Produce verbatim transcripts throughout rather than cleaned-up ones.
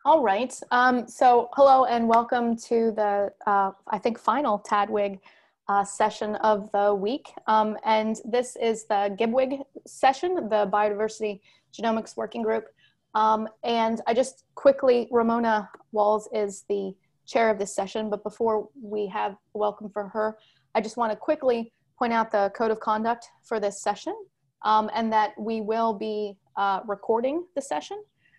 All right. Um, so hello and welcome to the, uh, I think, final T D W G uh, session of the week. Um, and this is the G B W G session, the Biodiversity Genomics Working Group. Um, and I just quickly, Ramona Walls is the chair of this session, but before we have a welcome for her, I just want to quickly point out the code of conduct for this session, um, and that we will be uh, recording the session.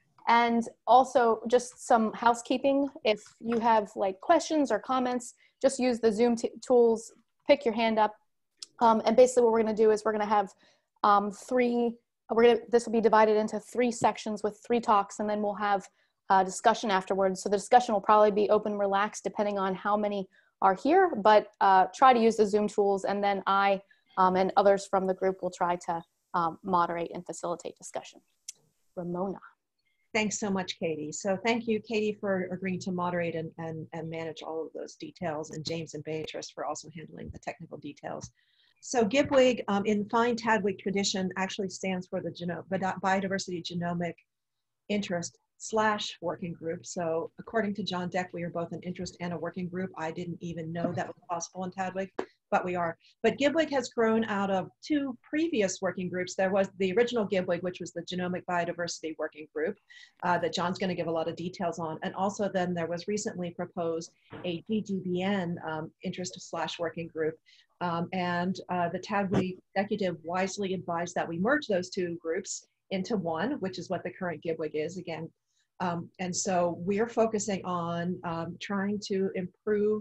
And also just some housekeeping. If you have like questions or comments, just use the Zoom tools, pick your hand up. Um, and basically what we're gonna do is we're gonna have um, three, we're gonna, this will be divided into three sections with three talks, and then we'll have a discussion afterwards. So the discussion will probably be open and relaxed depending on how many are here, but uh, try to use the Zoom tools, and then I um, and others from the group will try to um, moderate and facilitate discussion. Ramona. Thanks so much, Katie. So thank you, Katie, for agreeing to moderate and, and, and manage all of those details, and James and Beatrice for also handling the technical details. So G B W G, um, in fine T D W G tradition, actually stands for the Geno Biodiversity Genomic Interest slash Working Group. So according to John Deck, we are both an interest and a working group. I didn't even know that was possible in T D W G, but we are. But G B W G has grown out of two previous working groups. There was the original G B W G, which was the Genomic Biodiversity Working Group uh, that John's going to give a lot of details on. And also then there was recently proposed a G G B N um, interest slash working group. Um, and uh, the T D W G executive wisely advised that we merge those two groups into one, which is what the current G B W G is again. Um, and so we're focusing on um, trying to improve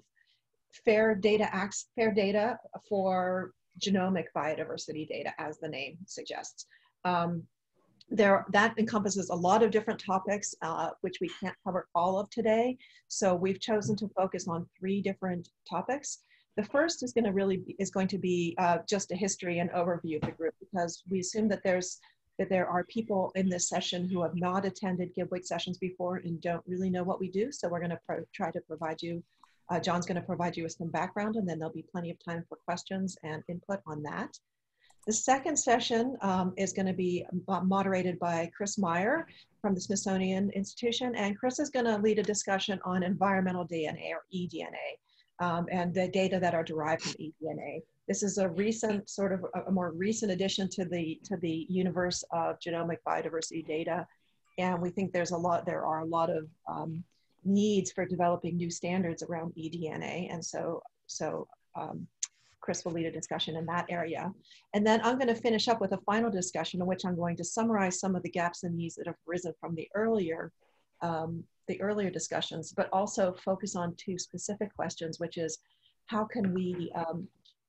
fair data acts, fair data for genomic biodiversity data, as the name suggests. Um, there, that encompasses a lot of different topics, uh, which we can't cover all of today. So we've chosen to focus on three different topics. The first is going to really be, is going to be uh, just a history and overview of the group, because we assume that there's that there are people in this session who have not attended G B W G sessions before and don't really know what we do. So we're going to try to provide you, uh, John's going to provide you with some background, and then there'll be plenty of time for questions and input on that. The second session um, is going to be moderated by Chris Meyer from the Smithsonian Institution, and Chris is going to lead a discussion on environmental D N A, or e D N A, um, and the data that are derived from e D N A. This is a recent, sort of a more recent addition to the to the universe of genomic biodiversity data, and we think there's a lot. There are a lot of um, needs for developing new standards around e D N A, and so so um, Chris will lead a discussion in that area, and then I'm going to finish up with a final discussion in which I'm going to summarize some of the gaps and needs that have arisen from the earlier um, the earlier discussions, but also focus on two specific questions, which is how can we um,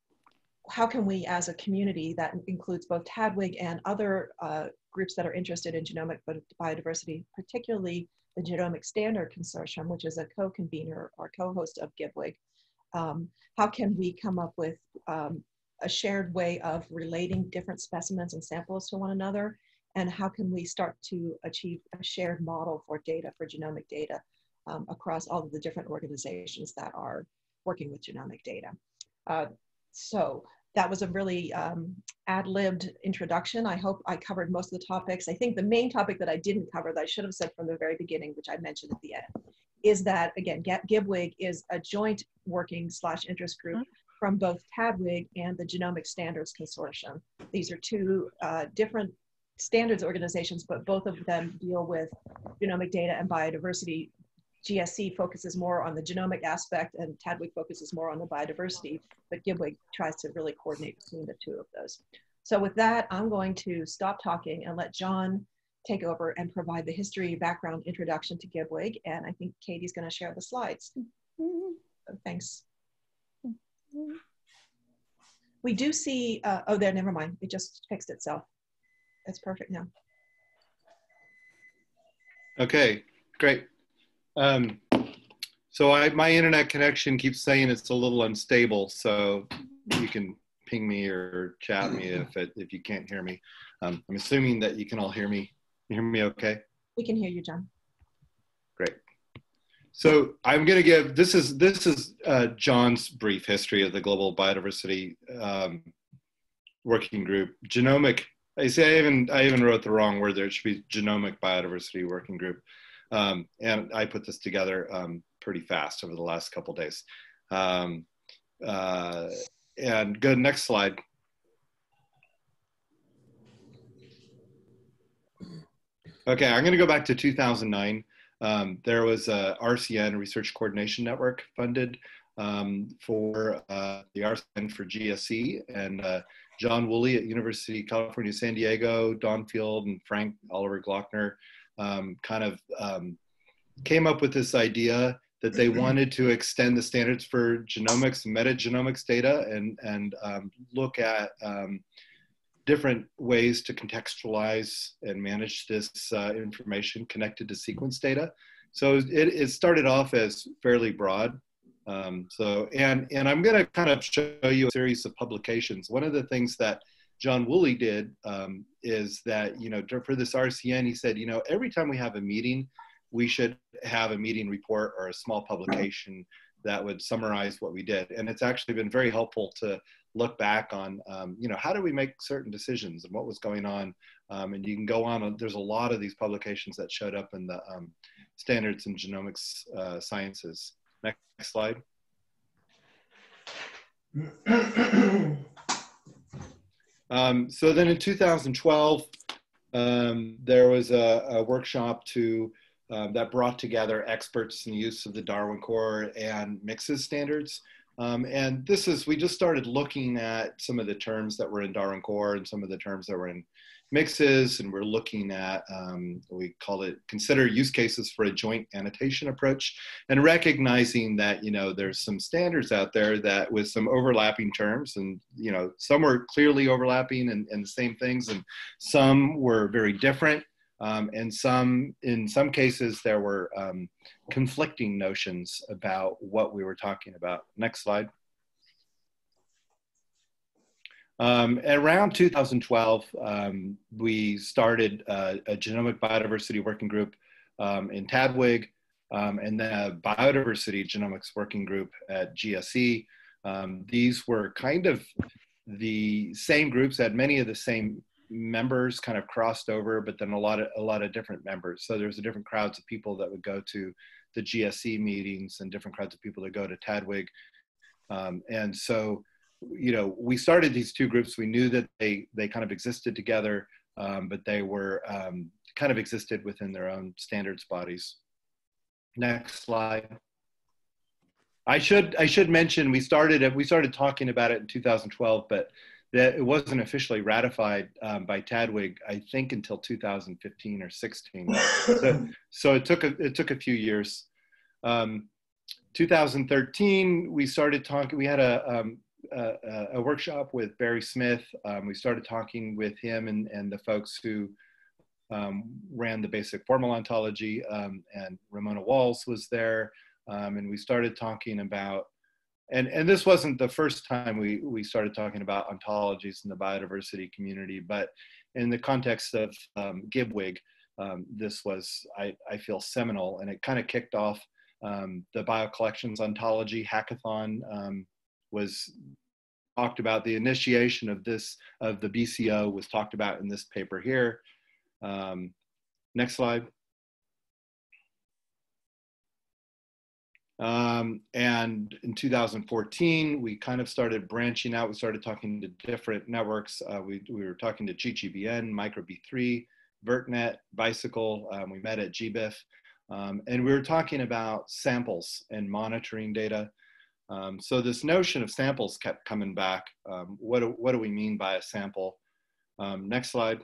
how can we as a community that includes both T D W G and other uh, groups that are interested in genomic biodiversity, particularly the Genomic Standard Consortium, which is a co-convener or co-host of G B W G, um, how can we come up with um, a shared way of relating different specimens and samples to one another, and how can we start to achieve a shared model for data, for genomic data, um, across all of the different organizations that are working with genomic data. Uh, so that was a really um, ad-libbed introduction. I hope I covered most of the topics. I think the main topic that I didn't cover, that I should have said from the very beginning, which I mentioned at the end, is that, again, G B W G is a joint working slash interest group from both T D W G and the Genomic Standards Consortium. These are two uh, different standards organizations, but both of them deal with genomic data and biodiversity. G S C focuses more on the genomic aspect, and T D W G focuses more on the biodiversity, but G B W G tries to really coordinate between the two of those. So with that, I'm going to stop talking and let John take over and provide the history, background, introduction to G B W G, and I think Katie's going to share the slides. So thanks. We do see, uh, oh, there, never mind. It just fixed itself. It's perfect now. Okay, great. Um, so I, my internet connection keeps saying it's a little unstable, so you can ping me or chat me if it, if you can't hear me. Um, I'm assuming that you can all hear me. You hear me okay? We can hear you, John. Great. So I'm going to give, this is, this is uh, John's brief history of the Global Biodiversity um, Working Group. Genomic, I say I even, I even wrote the wrong word there. It should be Genomic Biodiversity Working Group. Um, and I put this together um, pretty fast over the last couple of days. Um, uh, and go next slide. Okay, I'm going to go back to two thousand nine. Um, there was a R C N, Research Coordination Network, funded um, for uh, the R C N for G S C, and uh, John Woolley at University of California, San Diego, Don Field, and Frank Oliver Glockner um, kind of um, came up with this idea that they wanted to extend the standards for genomics and metagenomics data and, and um, look at um, different ways to contextualize and manage this uh, information connected to sequence data. So it, it started off as fairly broad. Um, so, and, and I'm gonna kind of show you a series of publications. One of the things that John Woolley did um, is that, you know, for this R C N, he said, you know, every time we have a meeting, we should have a meeting report or a small publication that would summarize what we did. And it's actually been very helpful to look back on, um, you know, how do we make certain decisions and what was going on? Um, and you can go on, there's a lot of these publications that showed up in the um, standards in genomics uh, sciences. Next slide. um, so then in two thousand twelve, um, there was a, a workshop to Um, that brought together experts in the use of the Darwin Core and MIxS standards. Um, and this is, we just started looking at some of the terms that were in Darwin Core and some of the terms that were in MIxS, and we're looking at, um, we call it, consider use cases for a joint annotation approach, and recognizing that, you know, there's some standards out there that with some overlapping terms, and, you know, some were clearly overlapping and, and the same things, and some were very different. Um, and some, in some cases, there were um, conflicting notions about what we were talking about. Next slide. Um, around two thousand twelve, um, we started uh, a Genomic Biodiversity Working Group um, in T D W G, um, and then a Biodiversity Genomics Working Group at G S C. Um, these were kind of the same groups, had many of the same members, kind of crossed over, but then a lot of a lot of different members. So there's a different crowds of people that would go to the G S C meetings and different crowds of people that go to T D W G. Um, and so, you know, we started these two groups. We knew that they they kind of existed together, um, but they were um, kind of existed within their own standards bodies. Next slide. I should I should mention we started we started talking about it in two thousand twelve, but that it wasn't officially ratified um, by T D W G, I think, until two thousand fifteen or sixteen. So, so it took a it took a few years. Um, two thousand thirteen, we started talking. We had a um, a, a workshop with Barry Smith. Um, we started talking with him and and the folks who um, ran the basic formal ontology. Um, and Ramona Walls was there, um, and we started talking about. And, and this wasn't the first time we, we started talking about ontologies in the biodiversity community, but in the context of um, G B W G, um, this was, I, I feel, seminal, and it kind of kicked off um, the BioCollection Ontology hackathon. Um, was talked about, the initiation of this, of the B C O was talked about in this paper here. Um, next slide. Um, and in two thousand fourteen, we kind of started branching out. We started talking to different networks. Uh, we, we were talking to G G B N, micro B three, VertNet, Bicycle. Um, we met at G B I F. Um, and we were talking about samples and monitoring data. Um, so this notion of samples kept coming back. Um, what, do, what do we mean by a sample? Um, next slide.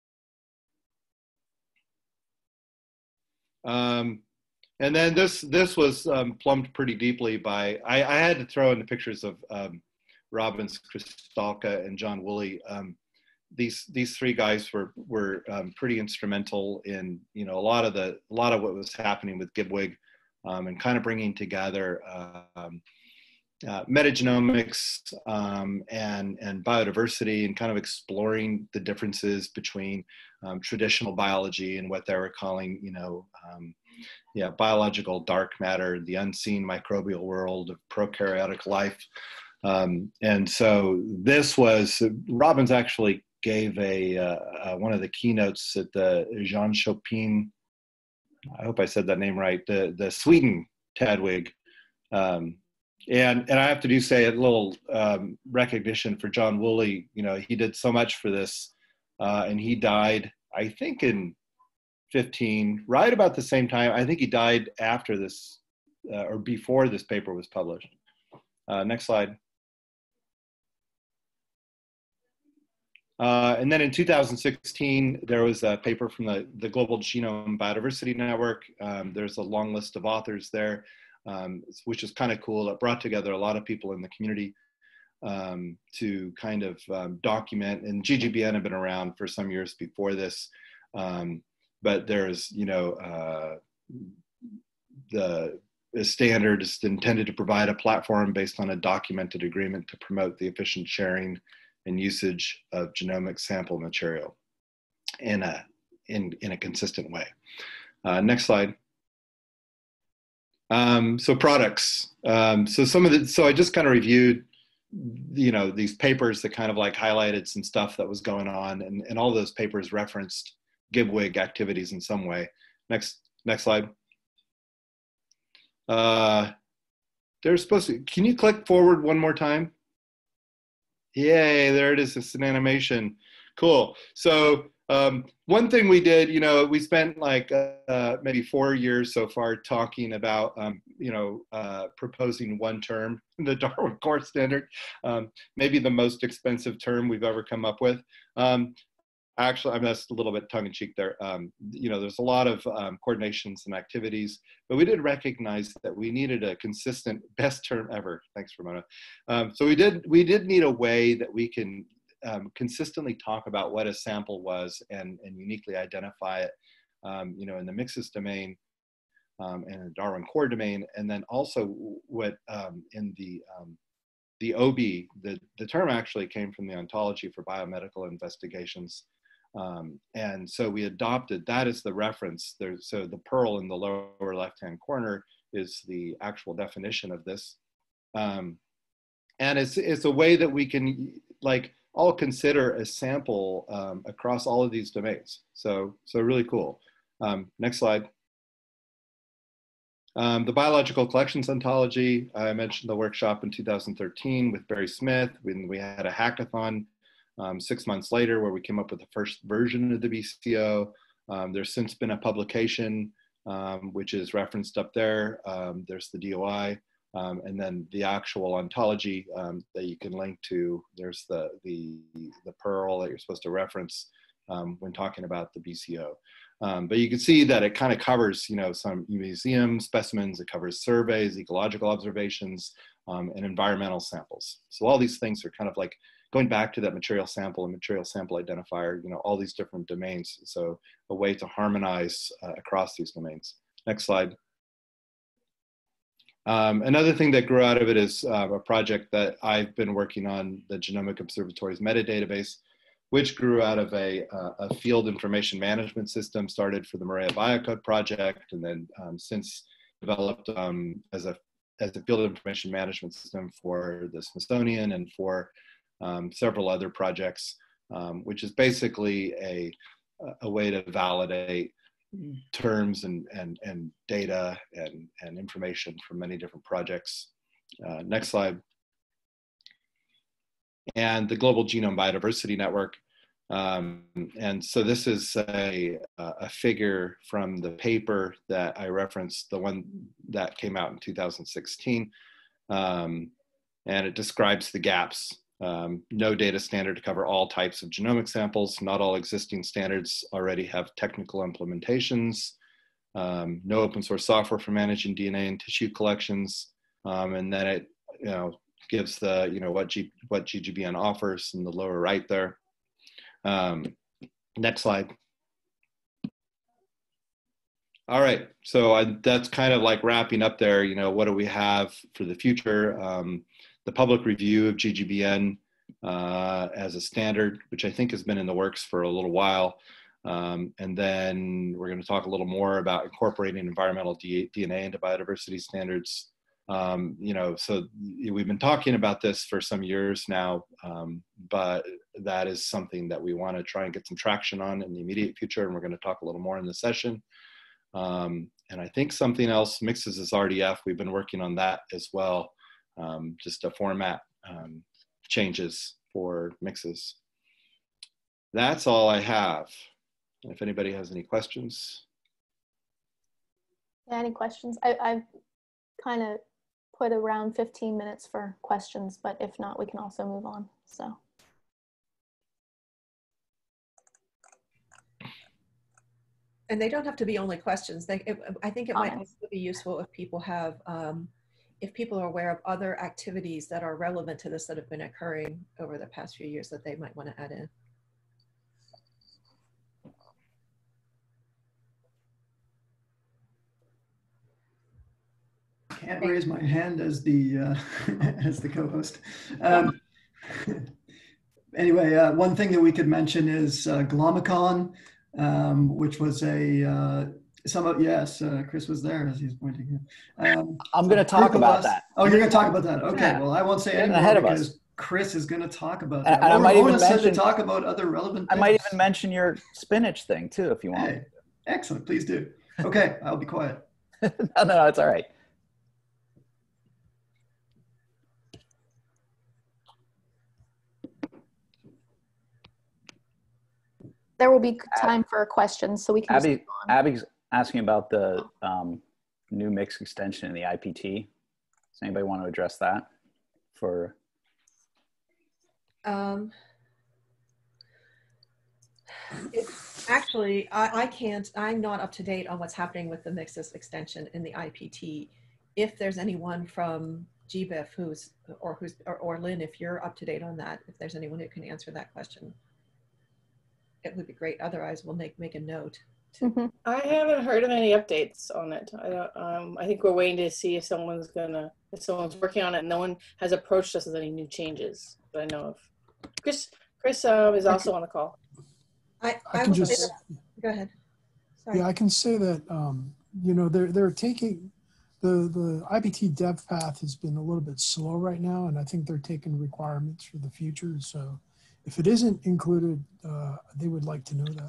Um, And then this this was um, plumbed pretty deeply by, I, I had to throw in the pictures of um, Robbins, Kristalka, and John Woolley. Um, these these three guys were were um, pretty instrumental in, you know, a lot of the a lot of what was happening with G B W G, um, and kind of bringing together um, uh, metagenomics um, and and biodiversity, and kind of exploring the differences between um, traditional biology and what they were calling, you know. Um, Yeah, biological dark matter, the unseen microbial world of prokaryotic life. Um, and so this was, Robbins actually gave a, uh, uh, one of the keynotes at the Jean Chopin I hope I said that name right, the, the Sweden T A D W G. Um, and, and I have to do say a little um, recognition for John Woolley. You know, he did so much for this, uh, and he died, I think in fifteen, right about the same time. I think he died after this, uh, or before this paper was published. Uh, next slide. Uh, and then in two thousand sixteen, there was a paper from the, the Global Genome Biodiversity Network. Um, there's a long list of authors there, um, which is kind of cool. It brought together a lot of people in the community um, to kind of um, document, and G G B N had been around for some years before this, um, but there's, you know, uh, the, the standard is intended to provide a platform based on a documented agreement to promote the efficient sharing and usage of genomic sample material in a, in, in a consistent way. Uh, next slide. Um, so products. Um, so some of the, so I just kind of reviewed, you know, these papers that kind of like highlighted some stuff that was going on, and, and all those papers referenced G B W G activities in some way. Next, next slide. Uh, they're supposed to, can you click forward one more time? Yay, there it is, it's an animation. Cool. So um, one thing we did, you know, we spent like uh, maybe four years so far talking about, um, you know, uh, proposing one term, the Darwin Core standard, um, maybe the most expensive term we've ever come up with. Um, Actually, I mean, that's a little bit tongue-in-cheek there. Um, you know, there's a lot of um, coordinations and activities, but we did recognize that we needed a consistent, best term ever. Thanks, Ramona. Um, so we did, we did need a way that we can um, consistently talk about what a sample was and, and uniquely identify it, um, you know, in the MIxS domain um, and the Darwin Core domain, and then also what um, in the um, the O B, the, the term actually came from the Ontology for Biomedical Investigations. Um, and so we adopted that as the reference. There, so the Pearl in the lower left-hand corner is the actual definition of this. Um, and it's, it's a way that we can like all consider a sample um, across all of these domains. So, so really cool. Um, next slide. Um, the Biological Collections Ontology, I mentioned the workshop in two thousand thirteen with Barry Smith, when we had a hackathon um, six months later where we came up with the first version of the B C O. Um, there's since been a publication, um, which is referenced up there. Um, there's the D O I, um, and then the actual ontology um, that you can link to. There's the, the, the Pearl that you're supposed to reference um, when talking about the B C O. Um, but you can see that it kind of covers, you know, some museum specimens, it covers surveys, ecological observations, um, and environmental samples. So all these things are kind of like going back to that material sample and material sample identifier, you know, all these different domains. So a way to harmonize uh, across these domains. Next slide. Um, another thing that grew out of it is uh, a project that I've been working on, the Genomic Observatory's metadatabase, which grew out of a, uh, a field information management system started for the Maria Biocode project, and then um, since developed um, as, a, as a field information management system for the Smithsonian and for um, several other projects, um, which is basically a, a way to validate terms and, and, and data and, and information from many different projects. Uh, next slide. And the Global Genome Biodiversity Network. Um, and so this is a, a figure from the paper that I referenced, the one that came out in two thousand sixteen. Um, and it describes the gaps. Um, no data standard to cover all types of genomic samples. Not all existing standards already have technical implementations. Um, no open source software for managing D N A and tissue collections. Um, and then it, you know, gives the, you know, what, G, what G G B N offers in the lower right there. Um, next slide. All right, so I, that's kind of like wrapping up there, you know, what do we have for the future? Um, the public review of G G B N uh, as a standard, which I think has been in the works for a little while. Um, and then we're going to talk a little more about incorporating environmental D N A into biodiversity standards. Um, you know, so we've been talking about this for some years now, um, but that is something that we want to try and get some traction on in the immediate future, and we're going to talk a little more in the session. Um, and I think something else, MIxS is R D F. We've been working on that as well. Um, just a format um, changes for MIxS. That's all I have. If anybody has any questions. Yeah, any questions? I, I've kind of put around fifteen minutes for questions, but if not, we can also move on, so. And they don't have to be only questions. They, it, I think it might Comments. also be useful if people have, um, if people are aware of other activities that are relevant to this that have been occurring over the past few years that they might want to add in. Can't raise my hand as the uh, as the co-host. Um, anyway, uh, one thing that we could mention is uh, Glomicon, um, which was a uh, some of yes, uh, Chris was there as he's pointing here. Um, I'm going to talk about that. Oh, you're going to talk about that. Okay, Yeah. well, I won't say Getting any ahead more of because us. Chris is going to talk about And- that. and I Or might even Ramona said to mention- talk about other relevant I things. might even mention your spinach thing too, if you want. Hey, excellent. Please do. Okay, I'll be quiet. no, no, no, it's all right. There will be time for questions, so we can just Abby, move on. Abby's asking about the um, new MIxS extension in the I P T. Does anybody want to address that? For Um, it, actually, I, I can't, I'm not up to date on what's happening with the MIxS extension in the I P T. If there's anyone from G B I F who's, or who's, or, or Lynn, if you're up to date on that, if there's anyone who can answer that question, it would be great. Otherwise, we'll make, make a note. Mhm. I haven't heard of any updates on it. I don't. Um, I think we're waiting to see if someone's gonna, if someone's working on it. No one has approached us with any new changes that I know of. Chris, Chris um, is also on the call. I, I I can will just, say that- go ahead. Sorry. yeah, I can say that, um, you know, they're, they're taking, the, the I P T dev path has been a little bit slow right now, and I think they're taking requirements for the future. So if it isn't included, uh, they would like to know that.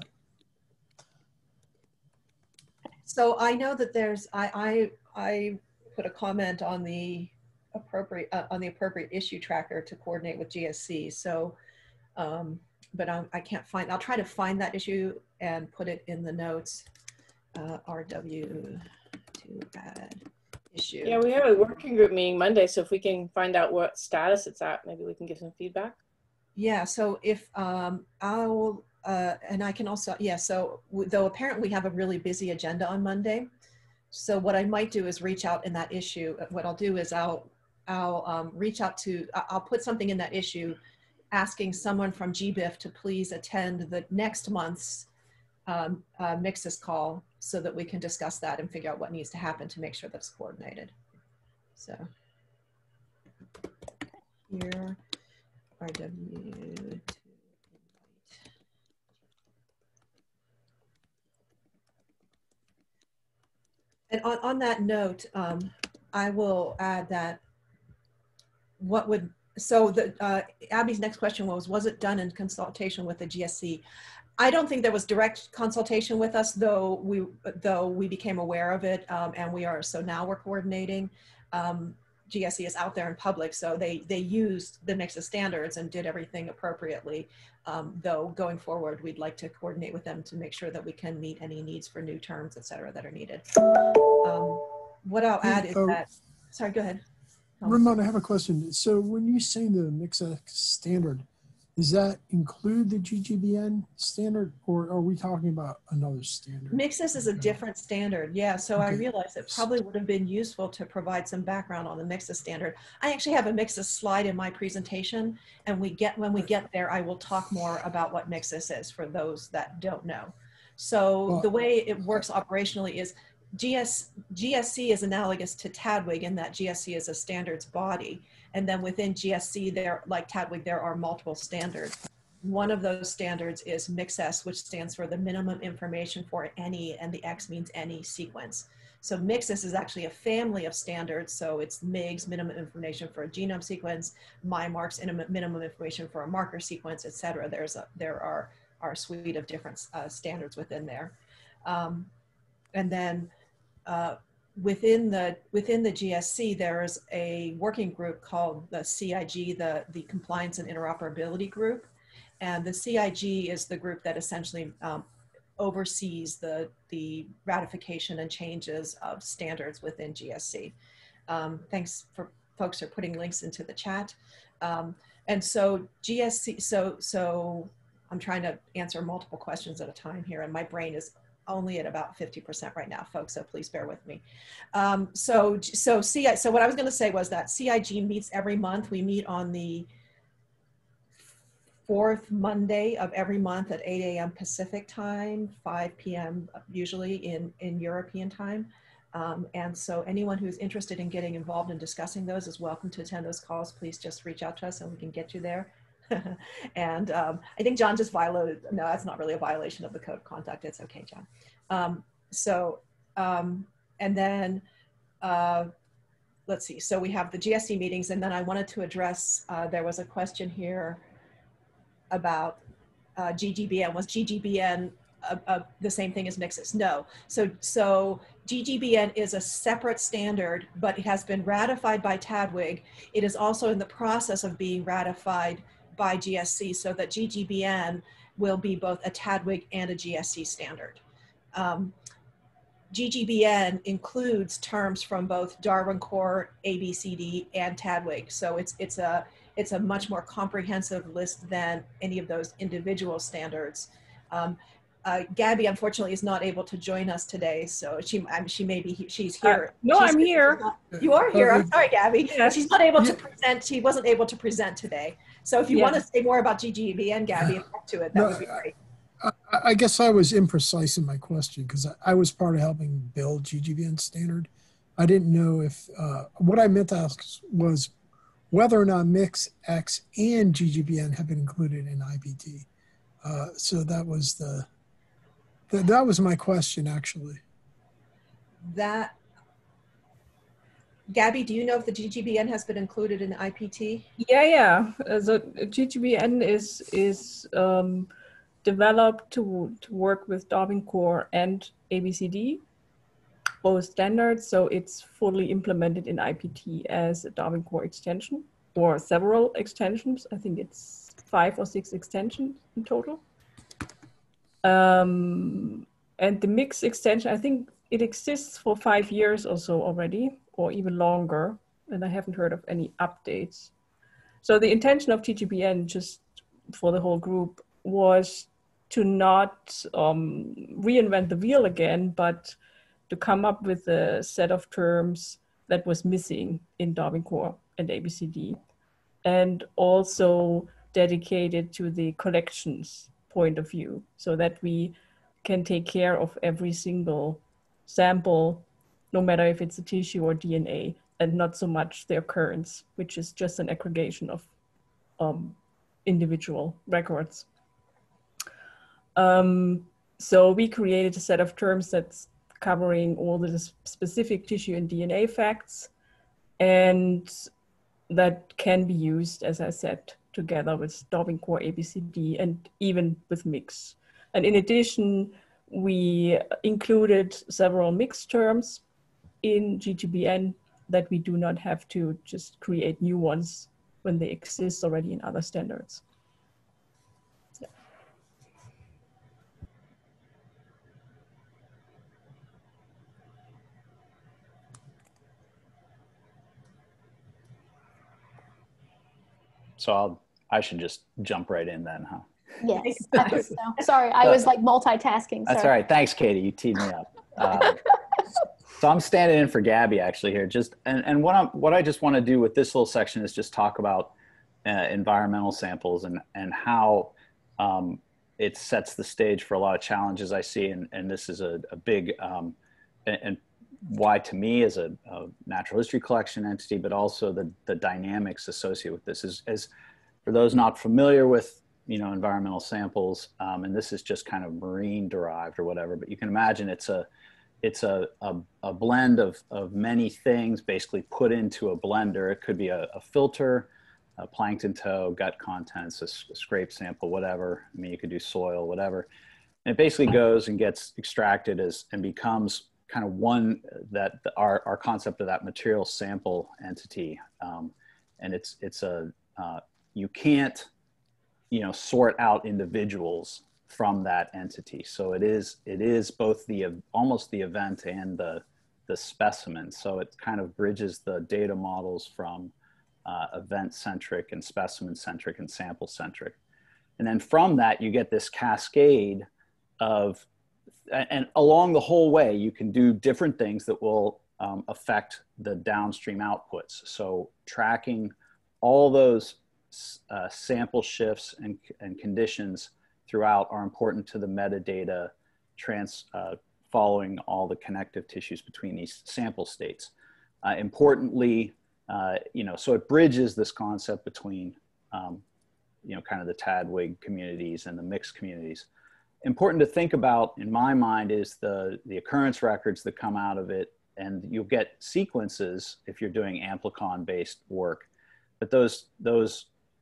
So I know that there's, I, I, I put a comment on the appropriate, uh, on the appropriate issue tracker to coordinate with G S C. So, um, but I, I can't find, I'll try to find that issue and put it in the notes, uh, R W to add issue. Yeah, we have a working group meeting Monday, so if we can find out what status it's at, maybe we can give some feedback. Yeah, so if um, I'll, uh, and I can also, yeah, so w though apparently we have a really busy agenda on Monday. So what I might do is reach out in that issue. What I'll do is I'll, I'll um, reach out to, I'll put something in that issue asking someone from G B I F to please attend the next month's um, uh, MIxS call so that we can discuss that and figure out what needs to happen to make sure that's coordinated. So here. R W to invite. And on, on that note, um, I will add that what would, so the, uh, Abby's next question was, was it done in consultation with the G S C? I don't think there was direct consultation with us, though we, though we became aware of it, um, and we are, so now we're coordinating. Um, G S C is out there in public, so they, they used the MIxS standards and did everything appropriately. Um, though going forward, we'd like to coordinate with them to make sure that we can meet any needs for new terms, et cetera, that are needed. Um, what I'll add is Oh, that, sorry, go ahead. Ramon, I have a question. So when you say the MIxS standard, does that include the G G B N standard, or are we talking about another standard? MIxS is a Okay. different standard, yeah. So I Okay. realized it probably would have been useful to provide some background on the MIxS standard. I actually have a MIxS slide in my presentation, and we get when we get there, I will talk more about what MIxS is for those that don't know. So Well, the way it works operationally is G S, G S C is analogous to T D W G in that G S C is a standards body. And then within G S C, there, like T D W G, there are multiple standards. One of those standards is MIxS, which stands for the minimum information for any, and the X means any sequence. So MIxS is actually a family of standards. So it's MIGS, minimum information for a genome sequence, MyMarks, minimum information for a marker sequence, et cetera. There's a, there are, are a suite of different uh, standards within there. Um, and then uh, within the within the G S C, there is a working group called the C I G, the the Compliance and Interoperability Group, and the C I G is the group that essentially um, oversees the the ratification and changes of standards within G S C. Um, thanks for folks are putting links into the chat. Um, and so G S C, so so I'm trying to answer multiple questions at a time here, and my brain is only at about fifty percent right now, folks, so please bear with me. Um, so, so, C I, so what I was gonna say was that C I G meets every month. We meet on the fourth Monday of every month at eight A M Pacific time, five P M usually in, in European time. Um, and so anyone who's interested in getting involved in discussing those is welcome to attend those calls. Please just reach out to us and we can get you there. And um, I think John just violated, no, that's not really a violation of the code of conduct. It's okay, John. Um, so, um, and then, uh, let's see. So we have the G S C meetings, and then I wanted to address, uh, there was a question here about uh, G G B N. Was G G B N uh, uh, the same thing as MIxS? No. So, so G G B N is a separate standard, but it has been ratified by T D W G. It is also in the process of being ratified by G S C, so that G G B N will be both a T D W G and a G S C standard. Um, G G B N includes terms from both Darwin Core, A B C D, and T D W G. So it's, it's, a, it's a much more comprehensive list than any of those individual standards. Um, uh, Gabby, unfortunately, is not able to join us today, so she, um, she may be, she's here. Uh, no, she's, I'm here. Not, you are here. I'm sorry, Gabby. Yes. She's not able to present. She wasn't able to present today. So if you yeah. want to say more about G G B N, Gabby, and back to it, that no, would be great. I, I guess I was imprecise in my question because I, I was part of helping build G G B N standard. I didn't know if, uh, what I meant to ask was whether or not MIxX and G G B N have been included in I P T. Uh, so that was the, the, that was my question actually. That, Gabby, do you know if the G G B N has been included in I P T? Yeah, yeah. Uh, so G G B N is is um, developed to to work with Darwin Core and A B C D, both standards. So it's fully implemented in I P T as a Darwin Core extension, or several extensions. I think it's five or six extensions in total. Um, and the MIxS extension, I think it exists for five years or so already, or even longer, and I haven't heard of any updates. So the intention of G G B N, just for the whole group, was to not um, reinvent the wheel again, but to come up with a set of terms that was missing in Darwin Core and A B C D, and also dedicated to the collections point of view, so that we can take care of every single sample, no matter if it's a tissue or D N A, and not so much the occurrence, which is just an aggregation of um, individual records. Um, so we created a set of terms that's covering all the specific tissue and D N A facts, and that can be used, as I said, together with Darwin Core, A B C D, and even with MIxS. And in addition, we included several MIxS terms in G G B N that we do not have to just create new ones when they exist already in other standards. Yeah. So I'll, I should just jump right in then, huh? Yes, I think so. Sorry, I was like multitasking. That's sorry. all right. Thanks, Katie. You teed me up. Uh, so I'm standing in for Gabby actually here. Just and, and what I'm what I just want to do with this little section is just talk about uh, environmental samples and and how um, it sets the stage for a lot of challenges I see. And, and this is a, a big um, and, and why to me as a, a natural history collection entity, but also the the dynamics associated with this is as for those not familiar with you know, environmental samples, um, and this is just kind of marine derived or whatever, but you can imagine it's a, it's a, a, a blend of, of many things basically put into a blender. It could be a, a filter, a plankton tow, gut contents, a, a scrape sample, whatever. I mean, you could do soil, whatever. And it basically goes and gets extracted as and becomes kind of one that the, our, our concept of that material sample entity. Um, and it's, it's a, uh, you can't, you know, sort out individuals from that entity. So it is, it is both the, almost the event and the, the specimen. So it kind of bridges the data models from uh, event-centric and specimen-centric and sample-centric. And then from that, you get this cascade of, and along the whole way, you can do different things that will um, affect the downstream outputs. So tracking all those uh, sample shifts and, and conditions throughout are important to the metadata trans, uh, following all the connective tissues between these sample states. Uh, importantly, uh, you know, so it bridges this concept between, um, you know, kind of the T A D W G communities and the MIxS communities. Important to think about, in my mind, is the, the occurrence records that come out of it, and you'll get sequences if you're doing amplicon-based work. But those, those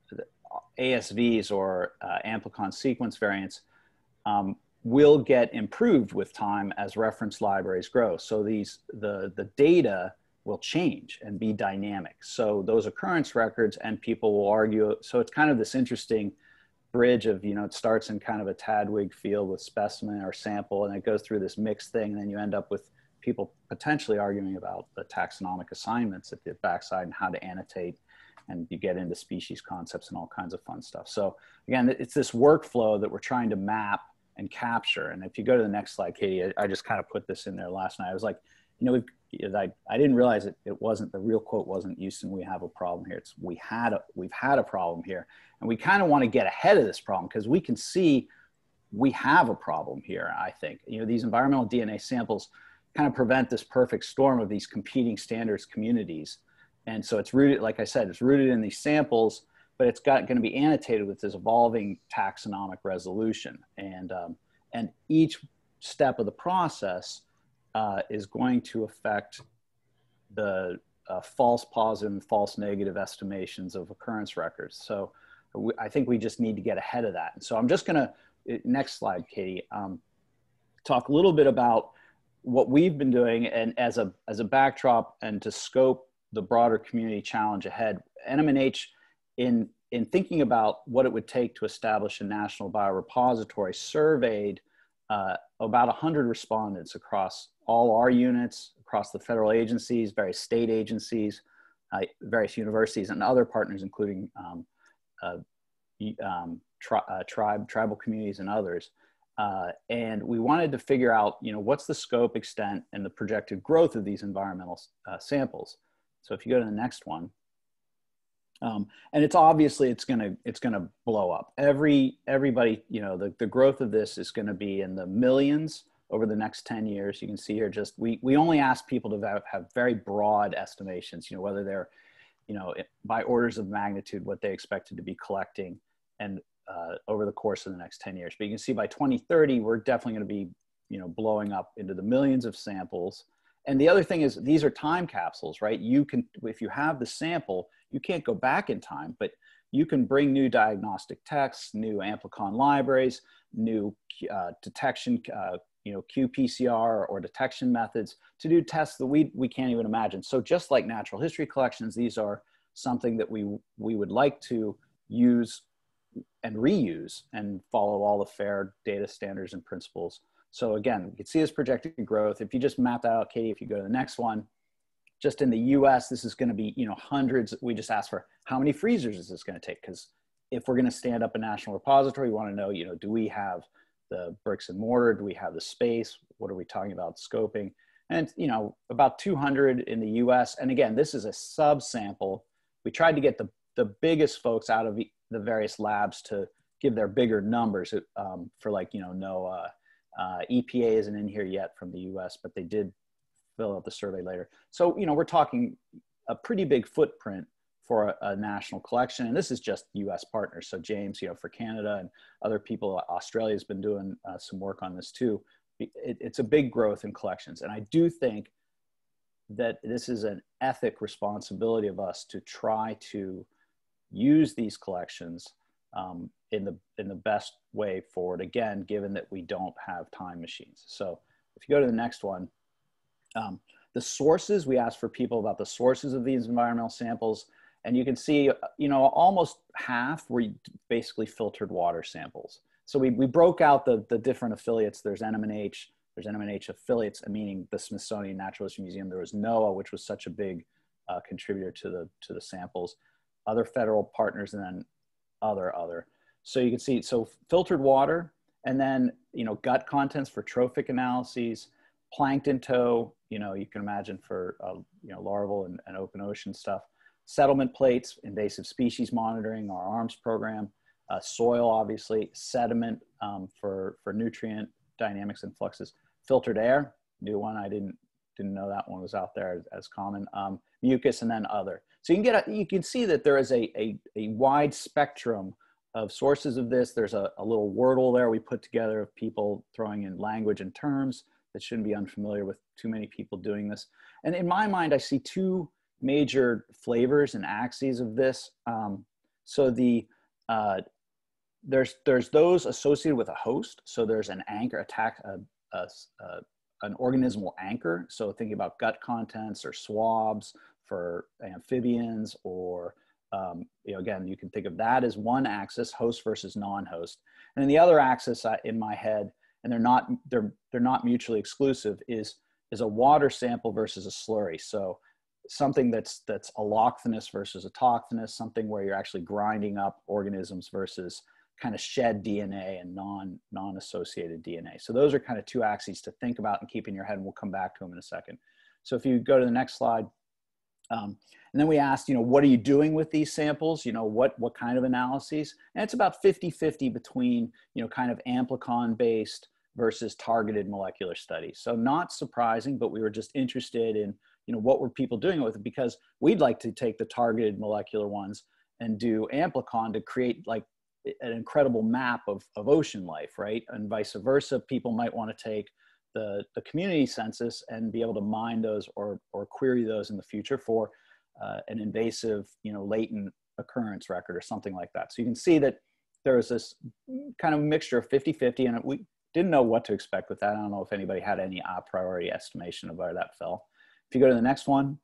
A S Vs or uh, amplicon sequence variants um, will get improved with time as reference libraries grow. So these, the, the data will change and be dynamic. So those occurrence records, and people will argue, so it's kind of this interesting bridge of, you know, it starts in kind of a T A D W G field with specimen or sample, and it goes through this mixed thing, and then you end up with people potentially arguing about the taxonomic assignments at the backside and how to annotate, and you get into species concepts and all kinds of fun stuff. So again, it's this workflow that we're trying to map and capture. And if you go to the next slide, Katie, I, I just kind of put this in there last night. I was like, you know, we've, I, I didn't realize it, it wasn't, the real quote wasn't Houston, we have a problem here. It's we had a, we've had a problem here. And we kind of want to get ahead of this problem because we can see we have a problem here, I think. You know, these environmental D N A samples kind of prevent this perfect storm of these competing standards communities. And so it's rooted, like I said, it's rooted in these samples, but it's got going to be annotated with this evolving taxonomic resolution. And, um, and each step of the process uh, is going to affect the uh, false positive and false negative estimations of occurrence records. So we, I think we just need to get ahead of that. And so I'm just going to, next slide, Katie, um, talk a little bit about what we've been doing, and as a, as a backdrop and to scope the broader community challenge ahead. N M N H, in, in thinking about what it would take to establish a national biorepository, surveyed uh, about one hundred respondents across all our units, across the federal agencies, various state agencies, uh, various universities, and other partners, including um, uh, um, tri uh, tribe, tribal communities and others. Uh, and we wanted to figure out, you know, what's the scope, extent, and the projected growth of these environmental uh, samples. So if you go to the next one, um, and it's obviously it's gonna it's gonna blow up. Every everybody, you know, the, the growth of this is gonna be in the millions over the next ten years. You can see here, just we we only ask people to have, have very broad estimations, you know, whether they're, you know, by orders of magnitude what they expected to be collecting, and uh, over the course of the next ten years. But you can see by twenty thirty, we're definitely gonna be, you know, blowing up into the millions of samples. And the other thing is, these are time capsules, right? You can, if you have the sample, you can't go back in time, but you can bring new diagnostic texts, new amplicon libraries, new uh, detection, uh, you know, Q P C R or detection methods to do tests that we, we can't even imagine. So just like natural history collections, these are something that we, we would like to use and reuse and follow all the FAIR data standards and principles. So again, you can see this projected growth. If you just map that out, Katie, if you go to the next one, just in the U S, this is going to be, you know, hundreds. We just asked for how many freezers is this going to take? Because if we're going to stand up a national repository, we want to know, you know, do we have the bricks and mortar? Do we have the space? What are we talking about scoping? And, you know, about two hundred in the U S. And again, this is a subsample. We tried to get the, the biggest folks out of the various labs to give their bigger numbers um, for, like, you know, no, uh, Uh, E P A isn't in here yet from the U S, but they did fill out the survey later. So, you know, we're talking a pretty big footprint for a, a national collection. And this is just U S partners. So James, you know, for Canada and other people, Australia's been doing uh, some work on this too. It, it's a big growth in collections. And I do think that this is an ethic responsibility of us to try to use these collections um, in the in the best way forward, again, given that we don't have time machines. So if you go to the next one, um, the sources, we asked for people about the sources of these environmental samples, and you can see, you know, almost half were basically filtered water samples. So we, we broke out the, the different affiliates. There's N M N H, there's N M N H affiliates, meaning the Smithsonian Natural History Museum. There was NOAA, which was such a big uh, contributor to the, to the samples, other federal partners, and then other, other. So you can see, so filtered water, and then, you know, gut contents for trophic analyses, plankton tow, you know, you can imagine for, uh, you know, larval and, and open ocean stuff, settlement plates, invasive species monitoring, our ARMS program, uh, soil, obviously, sediment um, for, for nutrient dynamics and fluxes, filtered air, new one, I didn't, didn't know that one was out there as, as common, um, mucus, and then other. So you can get, a, you can see that there is a, a, a wide spectrum of sources of this. There's a, a little Wordle there we put together of people throwing in language and terms that shouldn't be unfamiliar with too many people doing this. And in my mind, I see two major flavors and axes of this. Um, so the, uh, there's, there's those associated with a host. So there's an anchor, attack, a, a, a, an organismal anchor. So thinking about gut contents or swabs for amphibians, or um, you know, again, you can think of that as one axis, host versus non-host. And then the other axis uh, in my head, and they're not, they're, they're not mutually exclusive, is, is a water sample versus a slurry. So something that's, that's allochthonous versus autochthonous, something where you're actually grinding up organisms versus kind of shed D N A and non, non-associated D N A. So those are kind of two axes to think about and keep in your head, and we'll come back to them in a second. So if you go to the next slide, um, and then we asked, you know, what are you doing with these samples? You know, what, what kind of analyses? And it's about fifty fifty between, you know, kind of amplicon-based versus targeted molecular studies. So not surprising, but we were just interested in, you know, what were people doing with it, because we'd like to take the targeted molecular ones and do amplicon to create like an incredible map of, of ocean life, right? And vice versa, people might want to take the, the community census and be able to mine those or, or query those in the future for uh, an invasive, you know, latent occurrence record or something like that. So you can see that there was this kind of mixture of fifty fifty, and we didn't know what to expect with that. I don't know if anybody had any a priori estimation of where that fell. If you go to the next one,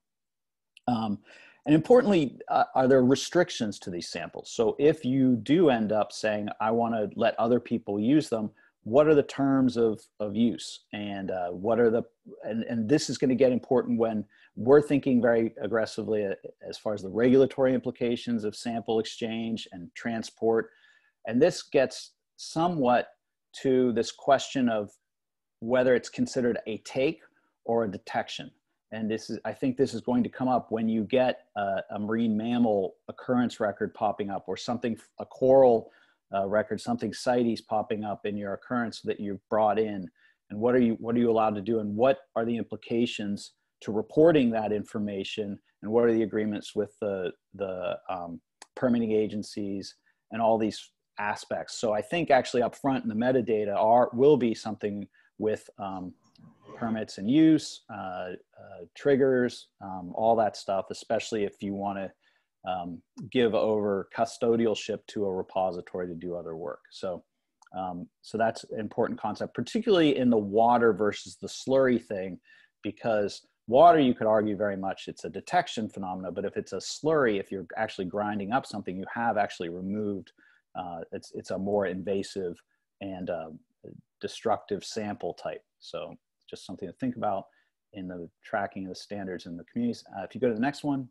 um, and importantly, uh, are there restrictions to these samples? So if you do end up saying, I want to let other people use them, what are the terms of, of use? And uh, what are the, and, and this is going to get important when we're thinking very aggressively as far as the regulatory implications of sample exchange and transport. And this gets somewhat to this question of whether it's considered a take or a detection. And this is, I think this is going to come up when you get a, a marine mammal occurrence record popping up, or something, a coral uh, record, something CITES popping up in your occurrence that you've brought in. And what are you, what are you allowed to do? And what are the implications to reporting that information? And what are the agreements with the, the um, permitting agencies and all these aspects? So I think actually up front in the metadata are, will be something with um, permits and use, uh, uh, triggers, um, all that stuff, especially if you want to um, give over custodialship to a repository to do other work. So, um, so that's an important concept, particularly in the water versus the slurry thing, because water, you could argue very much it's a detection phenomena, but if it's a slurry, if you're actually grinding up something, you have actually removed, uh, it's, it's a more invasive and uh, destructive sample type. So just something to think about in the tracking of the standards in the communities. Uh, if you go to the next one,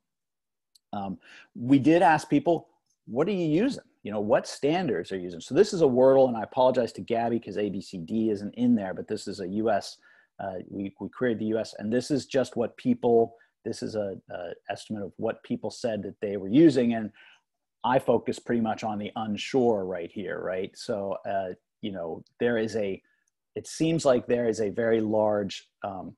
um, we did ask people, what are you using? You know, what standards are you using? So this is a Wordle, and I apologize to Gabby because A B C D isn't in there, but this is a U S, uh, we, we created the U S, and this is just what people, this is a, a estimate of what people said that they were using. And I focus pretty much on the onshore right here, right? So, uh, you know, there is a, it seems like there is a very large um,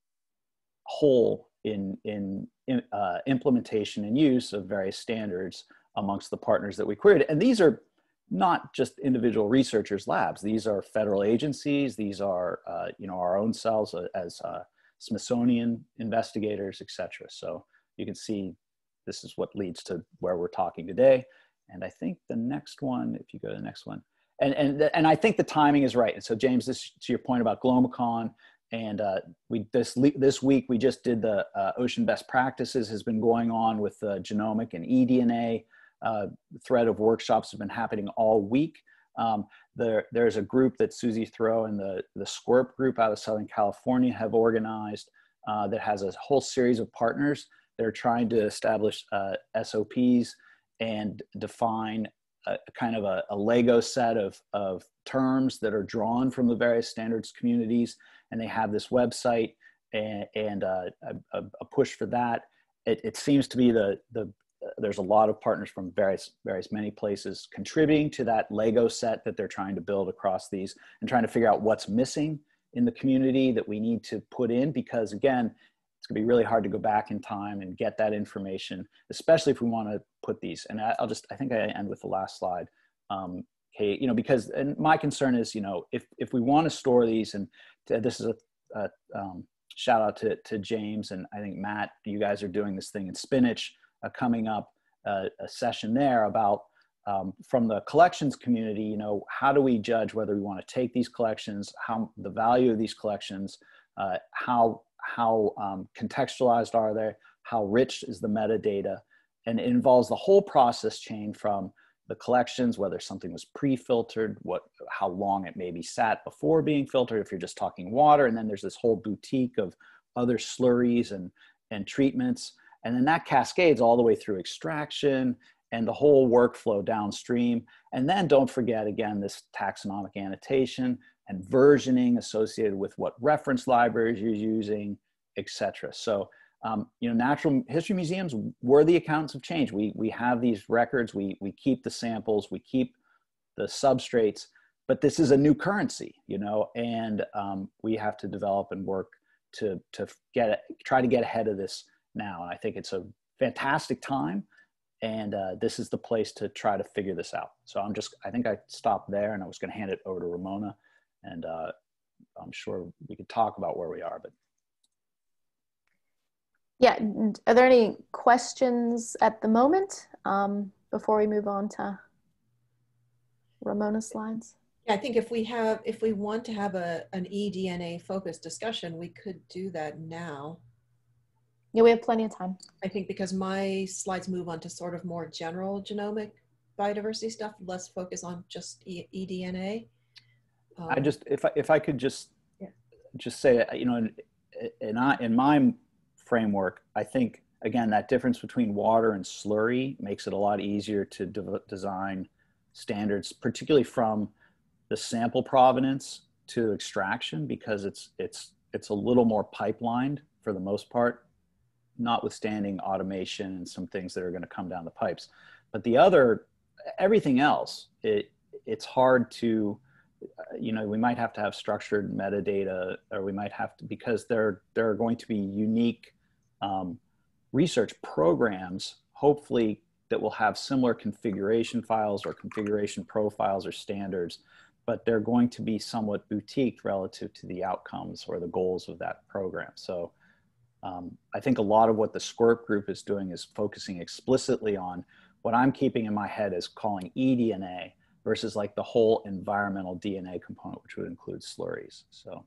hole in, in, in uh, implementation and use of various standards amongst the partners that we created. And these are not just individual researchers' labs. These are federal agencies. These are, uh, you know, our own selves as uh, Smithsonian investigators, et cetera. So you can see this is what leads to where we're talking today. and I think the next one, if you go to the next one, and and and I think the timing is right. And so James, this to your point about Glomicon, and uh, we this this week we just did the uh, Ocean Best Practices has been going on with the Genomic and eDNA uh, thread of workshops have been happening all week. Um, there, there's a group that Susie Throw and the, the SQUIRP group out of Southern California have organized uh, that has a whole series of partners that are trying to establish uh, S O Ps and define a, a kind of a, a Lego set of, of terms that are drawn from the various standards communities. And they have this website and, and uh, a, a push for that. It, it seems to be the, the there's a lot of partners from various, various many places contributing to that Lego set that they're trying to build across these and trying to figure out what's missing in the community that we need to put in, because again, it's gonna be really hard to go back in time and get that information, especially if we wanna put these. And I'll just, I think I end with the last slide. Um, Kate, you know, because, and my concern is, you know, if, if we wanna store these, and this is a, a um, shout out to, to James, and I think Matt, you guys are doing this thing in Spinach, Uh, coming up uh, a session there about um, from the collections community, you know, how do we judge whether we want to take these collections, how the value of these collections, uh, how, how um, contextualized are they, how rich is the metadata, and it involves the whole process chain from the collections, whether something was pre-filtered, what, how long it maybe sat before being filtered, if you're just talking water, and then there's this whole boutique of other slurries and, and treatments. And then that cascades all the way through extraction and the whole workflow downstream. And then don't forget, again, this taxonomic annotation and versioning associated with what reference libraries you're using, et cetera. So, um, you know, natural history museums, we're the accountants of change. We, we have these records, we, we keep the samples, we keep the substrates, but this is a new currency, you know, and um, we have to develop and work to, to get it, try to get ahead of this now. And I think it's a fantastic time, and uh, this is the place to try to figure this out. So I'm just, I think I stopped there, and I was going to hand it over to Ramona, and uh, I'm sure we could talk about where we are. But yeah, are there any questions at the moment um, before we move on to Ramona's slides? Yeah, I think if we have, if we want to have a an eDNA focused discussion, we could do that now. Yeah, we have plenty of time. I think because my slides move on to sort of more general genomic biodiversity stuff, less focus on just e eDNA. Um, I just, if I, if I could just, yeah. just say, you know, in, in, I, in my framework, I think, again, that difference between water and slurry makes it a lot easier to de design standards, particularly from the sample provenance to extraction, because it's, it's, it's a little more pipelined for the most part, notwithstanding automation and some things that are going to come down the pipes. But the other, everything else, it, it's hard to, uh, you know, we might have to have structured metadata, or we might have to, because there, there are going to be unique um, research programs, hopefully, that will have similar configuration files or configuration profiles or standards, but they're going to be somewhat boutique relative to the outcomes or the goals of that program. So Um, I think a lot of what the SQUIRP group is doing is focusing explicitly on what I'm keeping in my head as calling eDNA versus like the whole environmental D N A component, which would include slurries. So.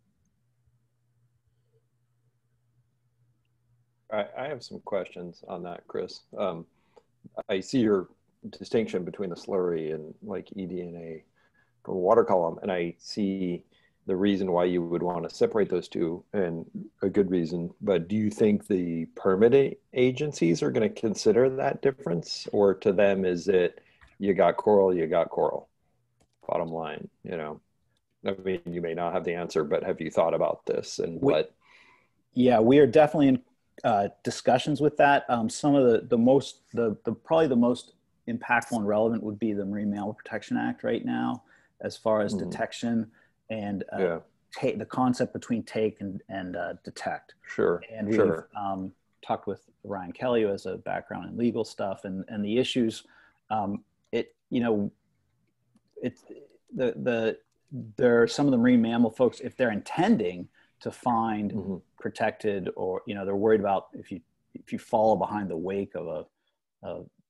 I, I have some questions on that, Chris. Um, I see your distinction between the slurry and like eDNA for water column, and I see the reason why you would want to separate those two, and a good reason, but do you think the permitting agencies are going to consider that difference, or to them is it, you got coral, you got coral, bottom line, you know? I mean, you may not have the answer, but have you thought about this and we, what? Yeah, we are definitely in uh, discussions with that. Um, some of the, the most, the, the probably the most impactful and relevant would be the Marine Mammal Protection Act right now, as far as mm-hmm. detection and uh, yeah. take, the concept between take and, and uh, detect. Sure, and we've sure. um, talked with Ryan Kelly, who has a background in legal stuff, and, and the issues, um, it, you know, it's, the, the, there are some of the marine mammal folks, if they're intending to find mm-hmm. protected, or, you know, they're worried about if you, if you follow behind the wake of a, a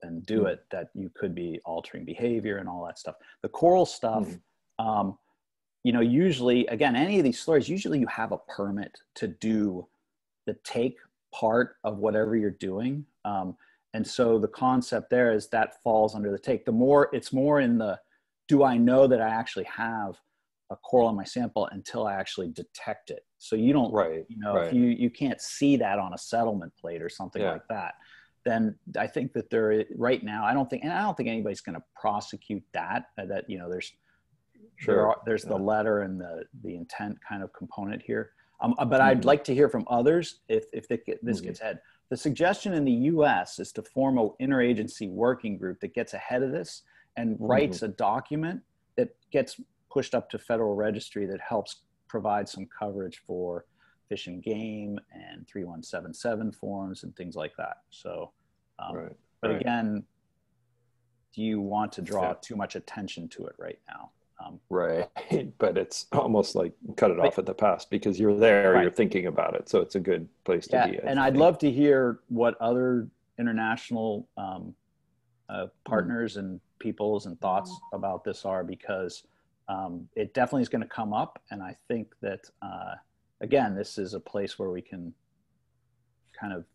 and do it, that you could be altering behavior and all that stuff. The coral stuff, mm-hmm. um, you know, usually, again, any of these slurries, usually you have a permit to do the take part of whatever you're doing. Um, and so the concept there is that falls under the take. The more, it's more in the, do I know that I actually have a coral in my sample until I actually detect it? So you don't, right, you know, right. if you, you can't see that on a settlement plate or something yeah. like that, then I think that there is, right now, I don't think, and I don't think anybody's going to prosecute that, that, you know, there's, sure. there are, there's yeah. the letter and the, the intent kind of component here. Um, but I'd mm-hmm. like to hear from others if, if they get, this mm-hmm. gets ahead. The suggestion in the U S is to form an interagency working group that gets ahead of this and writes mm-hmm. a document that gets pushed up to Federal Registry that helps provide some coverage for Fish and Game and three one seven seven forms and things like that. So, um, right. but right. again, do you want to draw yeah. too much attention to it right now? Um, right. But it's almost like cut it but, off at the pass because you're there, right. you're thinking about it. So it's a good place to yeah. be. I and I'd love to hear what other international um, uh, partners mm-hmm. and peoples and thoughts mm-hmm. about this are, because um, it definitely is going to come up. And I think that, uh, again, this is a place where we can kind of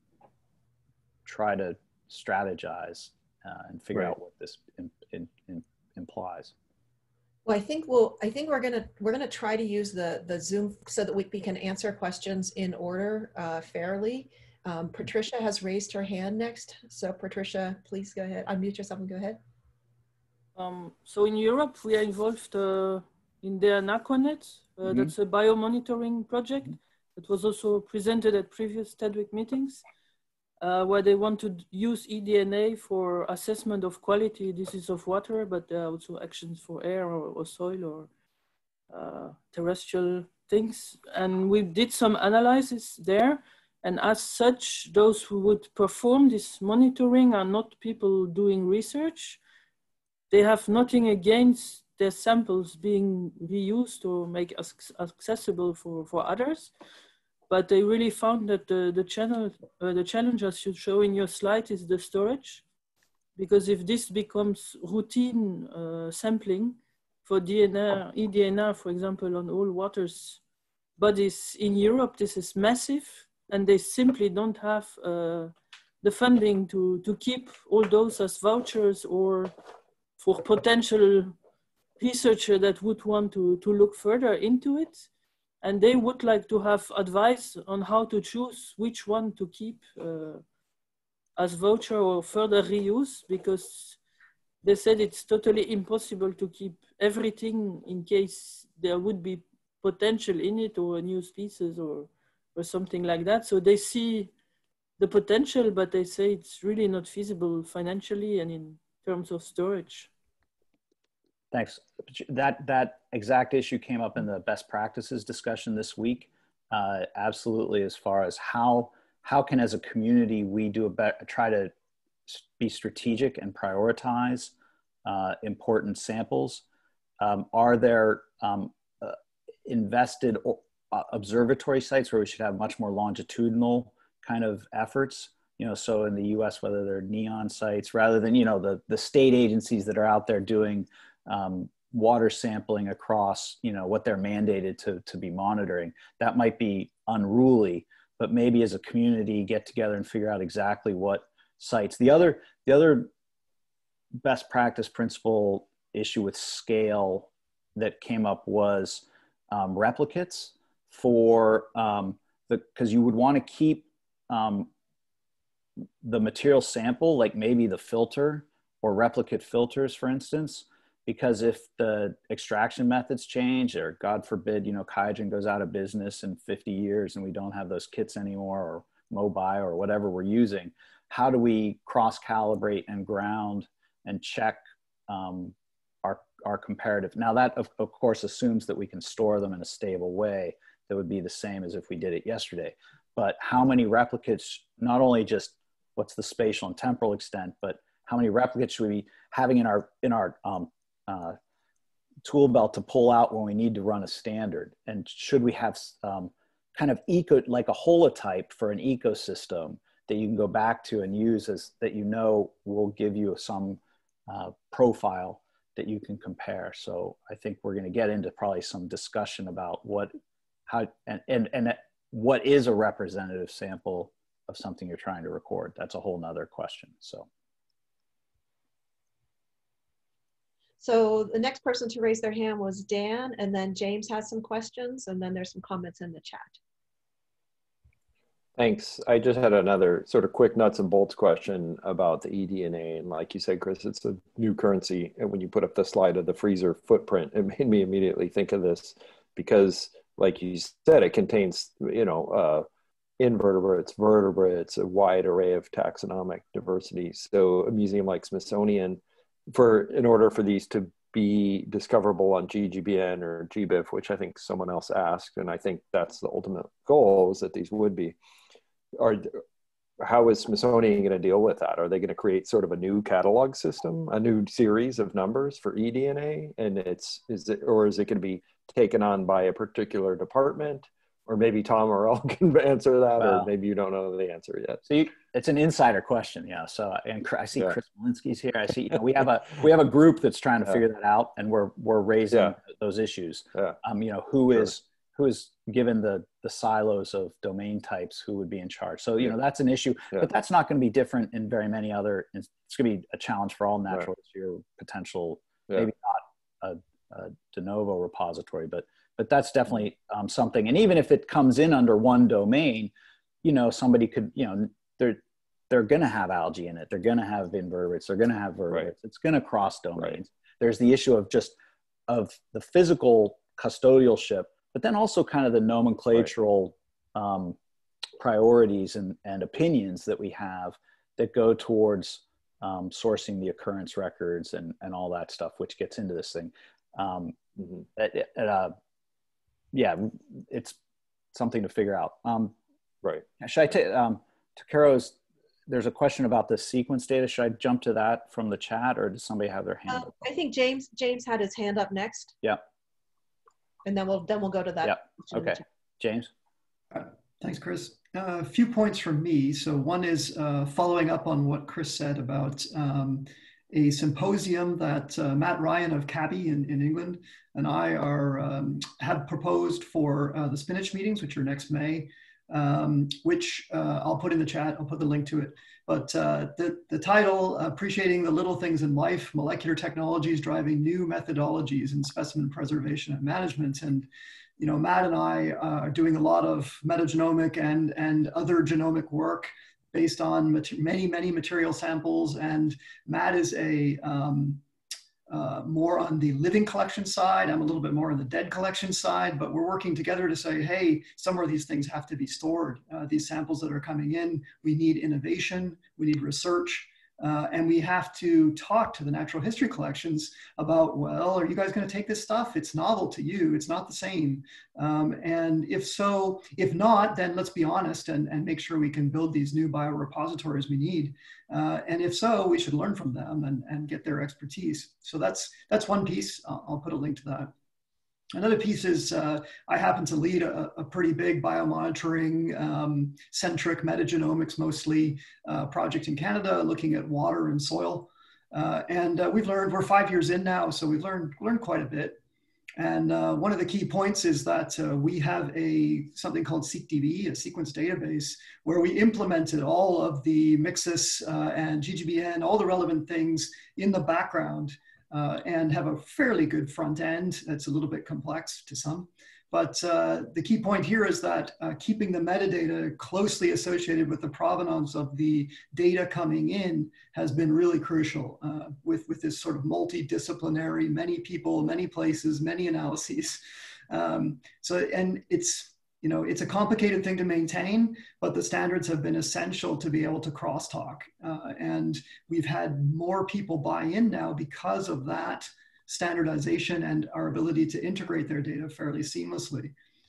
try to strategize uh, and figure right. out what this in, in, in implies. Well, I think we'll. I think we're gonna we're gonna try to use the the Zoom so that we, we can answer questions in order uh, fairly. Um, Patricia has raised her hand next, so Patricia, please go ahead. Unmute yourself and go ahead. Um, so in Europe, we are involved uh, in the NACONET. Uh, mm-hmm. That's a biomonitoring project that was also presented at previous T D W G meetings, uh, where they want to use e D N A for assessment of quality disease of water, but there are also actions for air or, or soil or uh, terrestrial things. And we did some analysis there. And as such, those who would perform this monitoring are not people doing research. They have nothing against their samples being reused or made accessible for, for others. But they really found that the, the, channel, uh, the challenge, as you show in your slide, is the storage. Because if this becomes routine uh, sampling for D N R, e D N R, for example, on all waters bodies in Europe, this is massive. And they simply don't have uh, the funding to, to keep all those as vouchers or for potential researcher that would want to, to look further into it. And they would like to have advice on how to choose which one to keep uh, as voucher or further reuse, because they said it's totally impossible to keep everything in case there would be potential in it or a new species or, or something like that. So they see the potential, but they say it's really not feasible financially and in terms of storage. Thanks. That, that exact issue came up in the best practices discussion this week. Uh, absolutely, as far as how, how can as a community we do a better, try to be strategic and prioritize uh, important samples. Um, are there um, uh, invested uh, observatory sites where we should have much more longitudinal kind of efforts? You know, so in the U S, whether they're NEON sites, rather than, you know, the, the state agencies that are out there doing um, water sampling across, you know, what they're mandated to, to be monitoring. That might be unruly, but maybe as a community get together and figure out exactly what sites. The other, the other best practice principle issue with scale that came up was um, replicates for um, the, because you would want to keep um, the material sample, like maybe the filter or replicate filters, for instance, because if the extraction methods change, or God forbid, you know, Kaizen goes out of business in fifty years and we don't have those kits anymore, or Mobi or whatever we're using, how do we cross calibrate and ground and check um, our, our comparative? Now that of, of course assumes that we can store them in a stable way that would be the same as if we did it yesterday. But how many replicates, not only just what's the spatial and temporal extent, but how many replicates should we be having in our, in our um, uh, tool belt to pull out when we need to run a standard? And should we have um, kind of eco, like a holotype for an ecosystem that you can go back to and use as that you know will give you some uh, profile that you can compare. So I think we're going to get into probably some discussion about what, how, and, and, and what is a representative sample of something you're trying to record. That's a whole nother question. So. So the next person to raise their hand was Dan, and then James has some questions, and then there's some comments in the chat. Thanks. I just had another sort of quick nuts and bolts question about the eDNA. And like you said, Chris, it's a new currency. And when you put up the slide of the freezer footprint, it made me immediately think of this because, like you said, it contains, you know, uh, invertebrates, vertebrates, a wide array of taxonomic diversity. So a museum like Smithsonian, for in order for these to be discoverable on G G B N or G B I F, which I think someone else asked, and I think that's the ultimate goal, is that these would be. Are, how is Smithsonian going to deal with that? Are they going to create sort of a new catalog system, a new series of numbers for eDNA? And it's, is it, or is it going to be taken on by a particular department? Or maybe Tom or El can answer that, well, or maybe you don't know the answer yet. So you, it's an insider question, yeah. So, and I see yeah. Chris Malinsky's here. I see, you know, we have a we have a group that's trying to yeah. figure that out, and we're we're raising yeah. those issues. Yeah. Um, you know, who sure. is who is given the the silos of domain types, who would be in charge? So, you know, that's an issue, yeah. but that's not going to be different in very many other. It's going to be a challenge for all natural history right. potential. Yeah. Maybe not a, a de novo repository, but. But that's definitely um, something. And even if it comes in under one domain, you know, somebody could, you know, they're, they're going to have algae in it. They're going to have invertebrates. They're going to have vertebrates. Right. It's going to cross domains. Right. There's the issue of just of the physical custodialship, but then also kind of the nomenclatural right. um, priorities and, and opinions that we have that go towards um, sourcing the occurrence records and, and all that stuff, which gets into this thing. Um, mm-hmm. at, at, uh, yeah, it's something to figure out. Um, right. Should I take, um, Takero's, there's a question about the sequence data. Should I jump to that from the chat, or does somebody have their hand uh, up? I think James, James had his hand up next. Yeah. And then we'll, then we'll go to that. Yeah. Okay. James. Uh, thanks, Chris. Uh, a few points from me. So one is uh, following up on what Chris said about um, a symposium that uh, Matt Ryan of Cabby in, in England and I are um, have proposed for uh, the spinach meetings, which are next May, um, which uh, I'll put in the chat. I'll put the link to it. But uh, the, the title, Appreciating the Little Things in Life, Molecular Technologies Driving New Methodologies in Specimen Preservation and Management. And you know, Matt and I uh, are doing a lot of metagenomic and, and other genomic work based on many, many material samples. And Matt is a um, uh, more on the living collection side. I'm a little bit more on the dead collection side, but we're working together to say, hey, somewhere these things have to be stored. Uh, these samples that are coming in, we need innovation, we need research, uh, and we have to talk to the natural history collections about, well, are you guys going to take this stuff? It's novel to you. It's not the same. Um, and if so, if not, then let's be honest and, and make sure we can build these new biorepositories we need. Uh, and if so, we should learn from them and, and get their expertise. So that's, that's one piece. I'll, I'll put a link to that. Another piece is uh, I happen to lead a, a pretty big biomonitoring um, centric metagenomics mostly uh, project in Canada looking at water and soil. Uh, and uh, we've learned, we're five years in now, so we've learned, learned quite a bit. And uh, one of the key points is that uh, we have a something called SeqDB, a sequence database, where we implemented all of the MIxS uh, and G G B N, all the relevant things in the background. Uh, and have a fairly good front end. That's a little bit complex to some. But uh, the key point here is that uh, keeping the metadata closely associated with the provenance of the data coming in has been really crucial uh, with, with this sort of multidisciplinary, many people, many places, many analyses. Um, so, and it's, you know, it's a complicated thing to maintain, but the standards have been essential to be able to crosstalk. Uh, and we've had more people buy in now because of that standardization and our ability to integrate their data fairly seamlessly.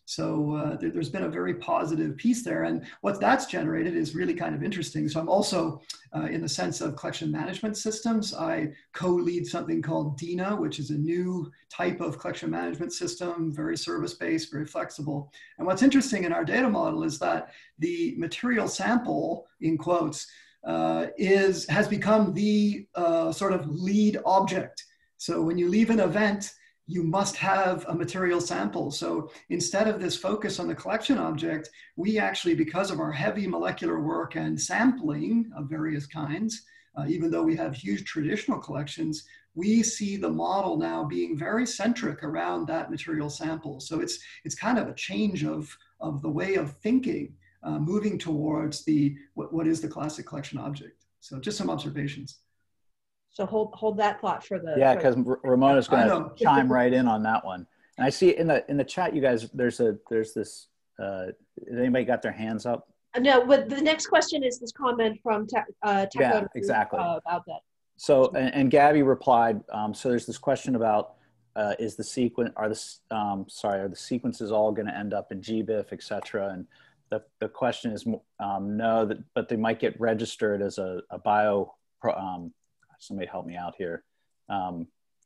So uh, there, there's been a very positive piece there. And what that's generated is really kind of interesting. So I'm also, uh, in the sense of collection management systems, I co-lead something called D I N A, which is a new type of collection management system, very service-based, very flexible. And what's interesting in our data model is that the material sample, in quotes, uh, is, has become the uh, sort of lead object. So when you leave an event, you must have a material sample. So instead of this focus on the collection object, we actually, because of our heavy molecular work and sampling of various kinds, uh, even though we have huge traditional collections, we see the model now being very centric around that material sample. So it's, it's kind of a change of, of the way of thinking, uh, moving towards the, what, what is the classic collection object. So just some observations. So hold hold that thought for the yeah, because Ramona's going to chime right in on that one. And I see in the in the chat, you guys, there's a there's this. Uh, has anybody got their hands up? No, but the next question is this comment from Tech, uh, Tech yeah, exactly uh, about that. So and, and Gabby replied. Um, so there's this question about uh, is the sequence are the um, sorry are the sequences all going to end up in G B I F, et cetera. And the the question is um, no, that but they might get registered as a, a bio. Um, Somebody help me out here. Um,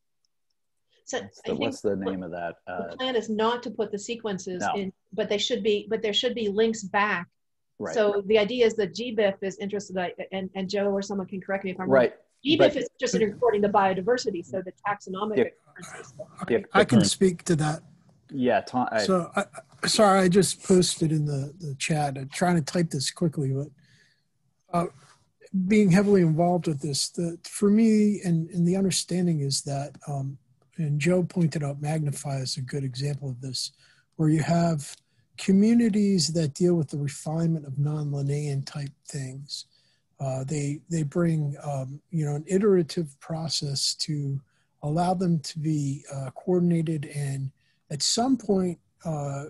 so what's, the, what's the name of that? Uh, the plan is not to put the sequences no. in, but they should be, but there should be links back. Right. So the idea is that G B I F is interested, and, and Joe or someone can correct me if I'm right. wrong. G B I F but, is interested in recording the biodiversity, so the taxonomic yeah, differences. Yeah, I can speak to that. Yeah. Tom, I, so, I, sorry, I just posted in the, the chat. I'm trying to type this quickly, but uh, being heavily involved with this, the, for me, and, and the understanding is that, um, and Joe pointed out Magnify is a good example of this, where you have communities that deal with the refinement of non-Linnaean type things. Uh, they, they bring, um, you know, an iterative process to allow them to be uh, coordinated and at some point uh,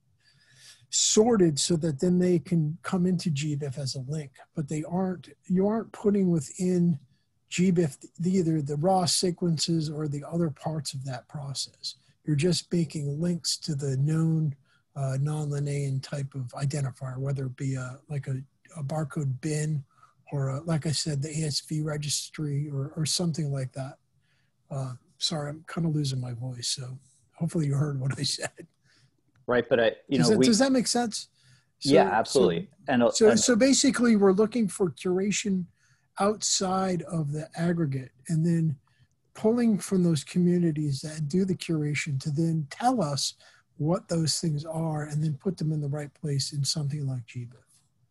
sorted so that then they can come into G B I F as a link, but they aren't, you aren't putting within G B I F either the raw sequences or the other parts of that process. You're just making links to the known uh, non-Linnaean type of identifier, whether it be a, like a, a barcode bin or a, like I said, the A S V registry or, or something like that. Uh, sorry, I'm kind of losing my voice, so hopefully you heard what I said. Right, but I, you does know, that, we, does that make sense? So, yeah, absolutely. So, and so, and, so basically, we're looking for curation outside of the aggregate, and then pulling from those communities that do the curation to then tell us what those things are, and then put them in the right place in something like G B I F.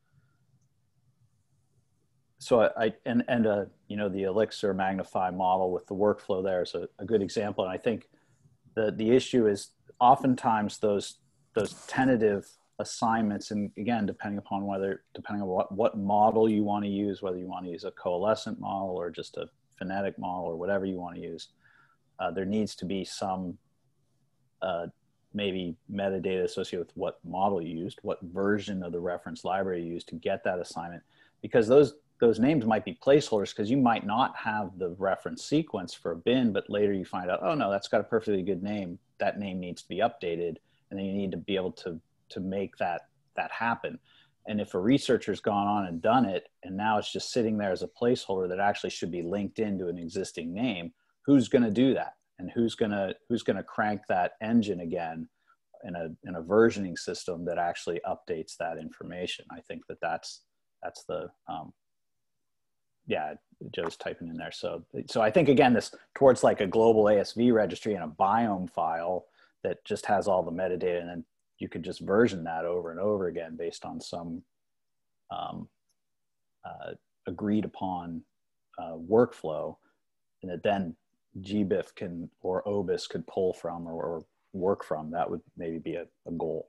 So I and and uh, you know, the Elixir Magnify model with the workflow there is a, a good example, and I think the the issue is oftentimes those those tentative assignments, and again, depending upon whether, depending on what, what model you want to use, whether you want to use a coalescent model or just a phonetic model or whatever you want to use, uh, there needs to be some uh, maybe metadata associated with what model you used, what version of the reference library you used to get that assignment, because those those names might be placeholders because you might not have the reference sequence for a bin, but later you find out, oh no, that's got a perfectly good name. That name needs to be updated, and then you need to be able to to make that that happen. And if a researcher's gone on and done it, and now it's just sitting there as a placeholder that actually should be linked into an existing name, who's going to do that? And who's going to who's going to crank that engine again in a in a versioning system that actually updates that information? I think that that's that's the um, yeah, Joe's typing in there. So, so I think again, this towards like a global A S V registry and a biome file that just has all the metadata, and then you could just version that over and over again based on some um, uh, agreed upon uh, workflow, and that then G B I F can, or O B I S could pull from or, or work from. That would maybe be a, a goal.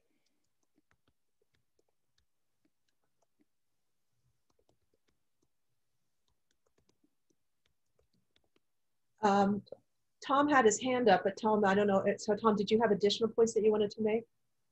Um, Tom had his hand up, but Tom, I don't know. So Tom, did you have additional points that you wanted to make?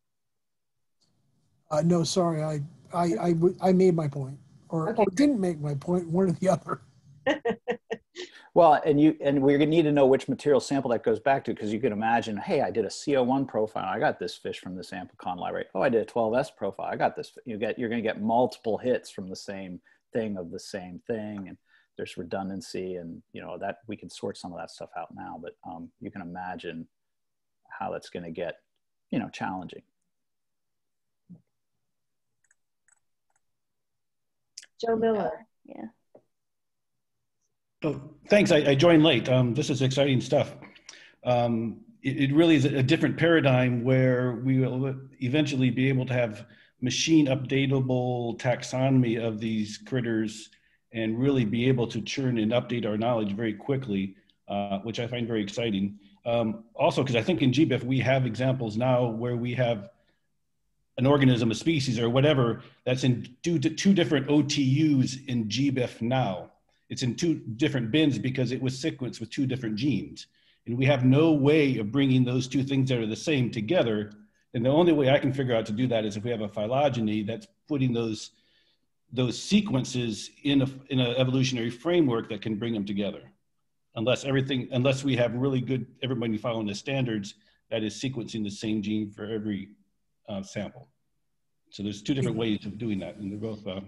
Uh, no, sorry. I, I, I, I made my point, or, okay. or didn't make my point, one or the other. Well, and you and we're gonna need to know which material sample that goes back to, because you can imagine, hey, I did a C O one profile, I got this fish from the sample con library. Oh, I did a twelve S profile, I got this. You get you're gonna get multiple hits from the same thing of the same thing, and there's redundancy, and you know that we can sort some of that stuff out now, but um, you can imagine how that's gonna get, you know, challenging. Joe Miller. Yeah. Oh, thanks. I, I joined late. Um, this is exciting stuff. Um, it, it really is a different paradigm where we will eventually be able to have machine updatable taxonomy of these critters and really be able to churn and update our knowledge very quickly, uh, which I find very exciting. Um, also, because I think in G B I F we have examples now where we have an organism, a species, or whatever that's in two, two different O T Us in G B I F now. It's in two different bins because it was sequenced with two different genes. And we have no way of bringing those two things that are the same together. And the only way I can figure out to do that is if we have a phylogeny that's putting those, those sequences in a, in an evolutionary framework that can bring them together. Unless everything, unless we have really good, everybody following the standards that is sequencing the same gene for every uh, sample. So there's two different ways of doing that, and they're both uh,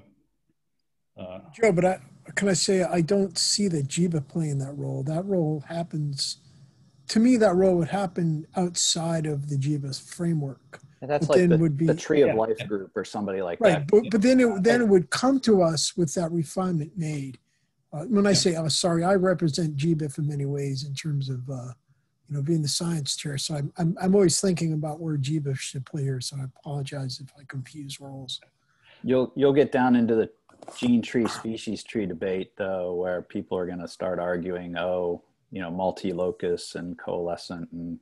Uh, Joe, but I, can I say I don't see that G B I F playing that role. That role happens, to me, that role would happen outside of the G B I F framework. And that's but like the, would be, the Tree of yeah. Life group or somebody like right, that. but, but then it, then it would come to us with that refinement made. Uh, when I Yeah. say, oh, sorry, I represent G B I F in many ways in terms of, uh, you know, being the science chair. So I'm, I'm, I'm always thinking about where G B I F should play here. So I apologize if I confuse roles. You'll, you'll get down into the gene tree, species tree debate, though, where people are going to start arguing, oh, you know, multi-locus and coalescent. And,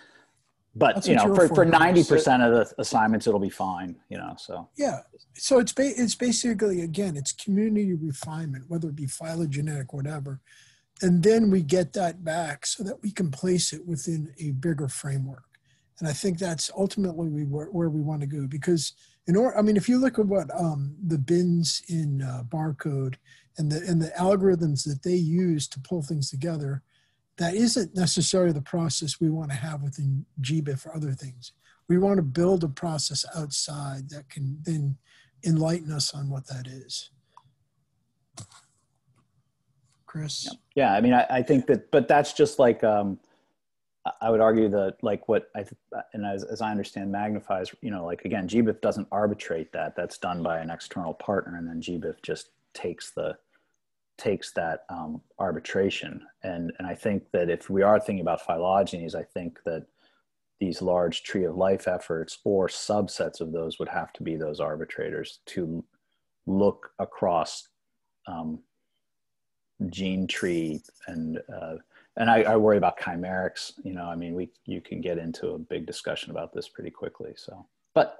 but, That's you what know, you're for, for for. ninety percent of the assignments, it'll be fine, you know, so. Yeah. So it's, ba it's basically, again, it's community refinement, whether it be phylogenetic, whatever. And then we get that back so that we can place it within a bigger framework. And I think that's ultimately we, where, where we want to go, because in order, I mean, if you look at what um, the bins in uh, Barcode and the, and the algorithms that they use to pull things together, that isn't necessarily the process we want to have within G B I F or other things. We want to build a process outside that can then enlighten us on what that is. Chris? Yeah, yeah I mean, I, I think that, but that's just like, um, I would argue that like what I, and as, as I understand magnifies, you know, like again, G B I F doesn't arbitrate that, that's done by an external partner, and then G B I F just takes the, takes that um, arbitration. And, and I think that if we are thinking about phylogenies, I think that these large tree of life efforts or subsets of those would have to be those arbitrators to look across um, gene tree and, uh, And I, I worry about chimerics. You know, I mean, we you can get into a big discussion about this pretty quickly. So, but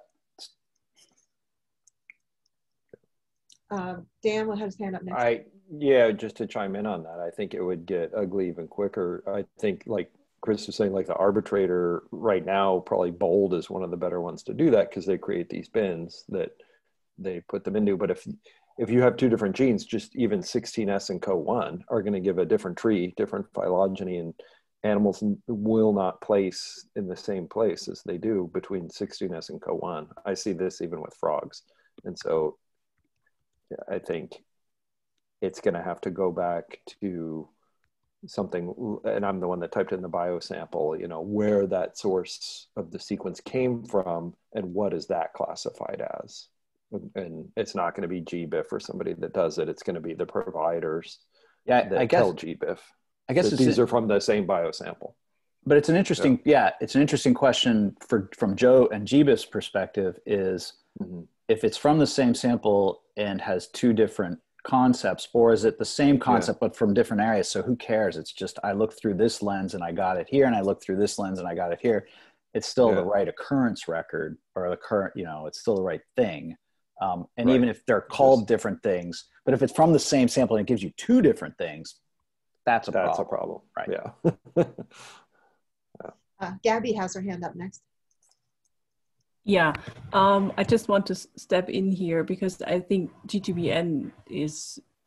uh, Dan will have his hand up next. I yeah, just to chime in on that, I think it would get ugly even quicker. I think, like Chris was saying, like the arbitrator right now, probably Bold is one of the better ones to do that because they create these bins that they put them into. But if If you have two different genes, just even sixteen S and C O one are going to give a different tree, different phylogeny, and animals will not place in the same place as they do between sixteen S and C O one. I see this even with frogs. And so I think it's going to have to go back to something, and I'm the one that typed in the biosample, you know, where that source of the sequence came from and what is that classified as. And it's not going to be G B I F or somebody that does it. It's going to be the providers yeah, that I guess, tell G B I F. I guess so these are from the same biosample. But it's an interesting, yeah, yeah it's an interesting question for from Joe and G B I F's perspective is mm-hmm. if it's from the same sample and has two different concepts, or is it the same concept yeah. but from different areas? So who cares? It's just I looked through this lens and I got it here, and I looked through this lens and I got it here. It's still yeah. the right occurrence record, or the current, you know, it's still the right thing. Um, and right. even if they're called just, different things, but if it's from the same sample and it gives you two different things, that's a that's problem. a problem. Right. Yeah. yeah. Uh, Gabby has her hand up next. Yeah, um, I just want to step in here because I think G G B N is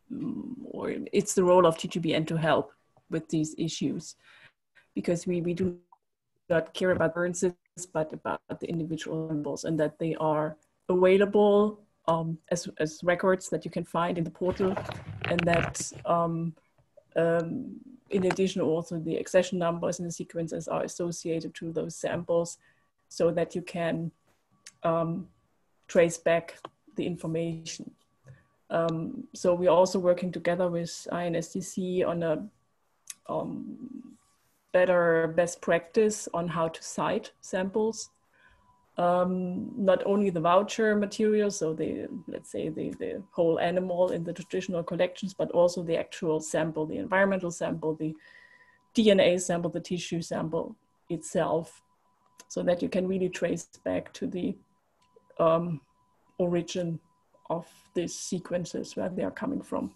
or it's the role of G G B N to help with these issues, because we, we do not care about occurrences, but about the individual samples, and that they are available um, as, as records that you can find in the portal, and that um, um, in addition also the accession numbers and the sequences are associated to those samples, so that you can um, trace back the information. Um, so we're also working together with I N S D C on a um, better best practice on how to cite samples. Um, not only the voucher material, so the, let's say the, the whole animal in the traditional collections, but also the actual sample, the environmental sample, the D N A sample, the tissue sample itself, so that you can really trace back to the um, origin of these sequences, where they are coming from.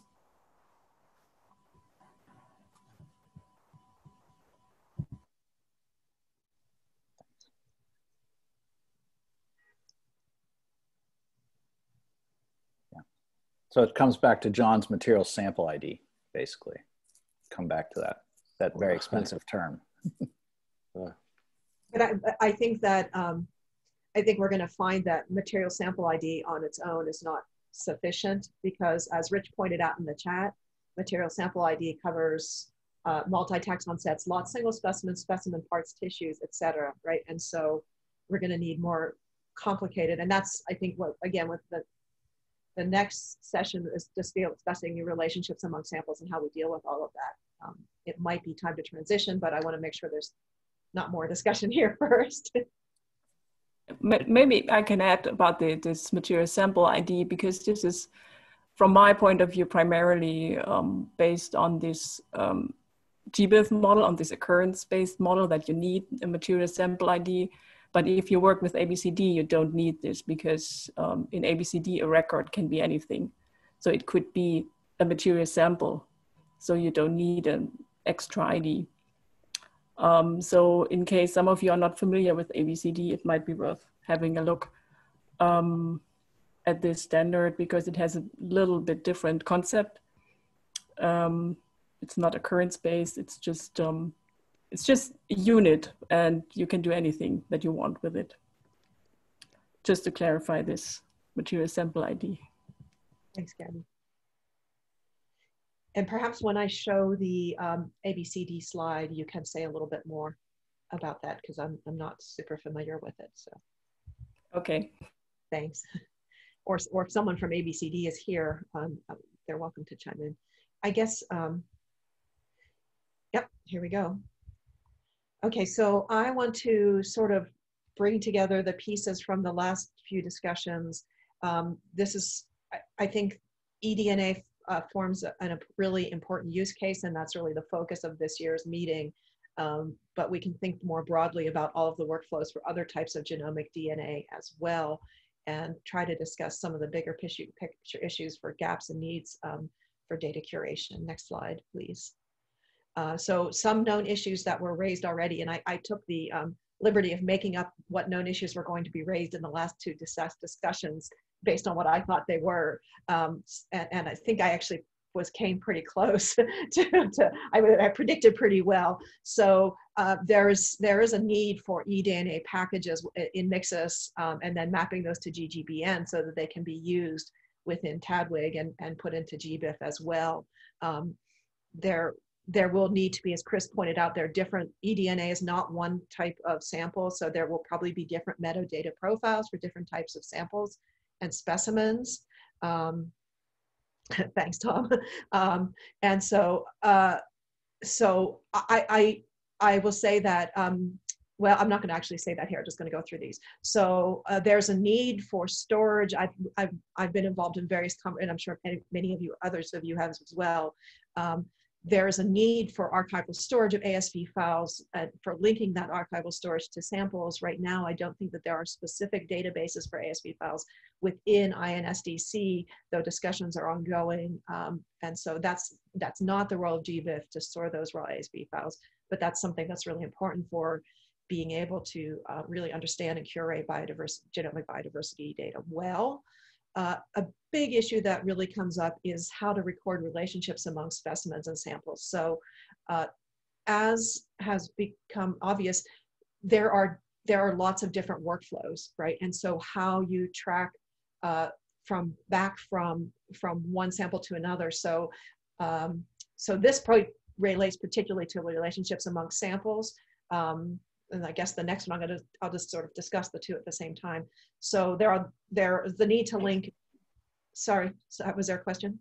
So it comes back to John's material sample I D, basically. Come back to that, that very expensive term. But I, I think that, um, I think we're gonna find that material sample I D on its own is not sufficient, because as Rich pointed out in the chat, material sample I D covers uh, multi-taxon sets, lot, single specimens, specimen parts, tissues, et cetera, right? And so we're gonna need more complicated, and that's, I think, what, again, with the The next session is just discussing the relationships among samples and how we deal with all of that. Um, it might be time to transition, but I want to make sure there's not more discussion here first. Maybe I can add about the, this material sample I D, because this is, from my point of view, primarily um, based on this um, G B I F model, on this occurrence-based model, that you need a material sample I D. But if you work with A B C D, you don't need this, because um, in A B C D, a record can be anything. So it could be a material sample. So you don't need an extra I D. Um, so in case some of you are not familiar with A B C D, it might be worth having a look um, at this standard, because it has a little bit different concept. Um, it's not occurrence-based, it's just, um, It's just a unit, and you can do anything that you want with it. Just to clarify this material sample I D. Thanks, Gabby. And perhaps when I show the um, A B C D slide, you can say a little bit more about that, because I'm, I'm not super familiar with it. So, okay. Thanks. Or, or if someone from A B C D is here, um, they're welcome to chime in. I guess, um, yep, here we go. Okay, so I want to sort of bring together the pieces from the last few discussions. Um, this is, I, I think, eDNA uh, forms a, a really important use case, and that's really the focus of this year's meeting. Um, but we can think more broadly about all of the workflows for other types of genomic D N A as well, and try to discuss some of the bigger picture, picture issues for gaps and needs um, for data curation. Next slide, please. Uh, so some known issues that were raised already, and I, I took the um, liberty of making up what known issues were going to be raised in the last two discuss discussions based on what I thought they were. Um, and, and I think I actually was came pretty close to, to I, I predicted pretty well. So uh, there is there is a need for eDNA packages in MIxS, um, and then mapping those to G G B N so that they can be used within T A D W G and, and put into G B I F as well. Um, there There will need to be, as Chris pointed out, there are different, eDNA is not one type of sample, so there will probably be different metadata profiles for different types of samples and specimens. Um, thanks, Tom. Um, and so, uh, so I, I, I will say that, um, well, I'm not going to actually say that here, I'm just going to go through these. So uh, there's a need for storage. I've, I've, I've been involved in various, and I'm sure many of you, others of you have as well. Um, There is a need for archival storage of A S V files, uh, for linking that archival storage to samples. Right now, I don't think that there are specific databases for A S V files within I N S D C, though discussions are ongoing. Um, and so that's, that's not the role of G B I F to store those raw A S V files, but that's something that's really important for being able to uh, really understand and curate biodiversity, genomic biodiversity data well. Uh, a big issue that really comes up is how to record relationships among specimens and samples. So uh, as has become obvious, there are, there are lots of different workflows, right? And so how you track uh, from back from, from one sample to another. So, um, so this probably relates particularly to relationships among samples. Um, and I guess the next one I'm gonna, I'll just sort of discuss the two at the same time. So there are, there is the need to link, sorry, so was there a question?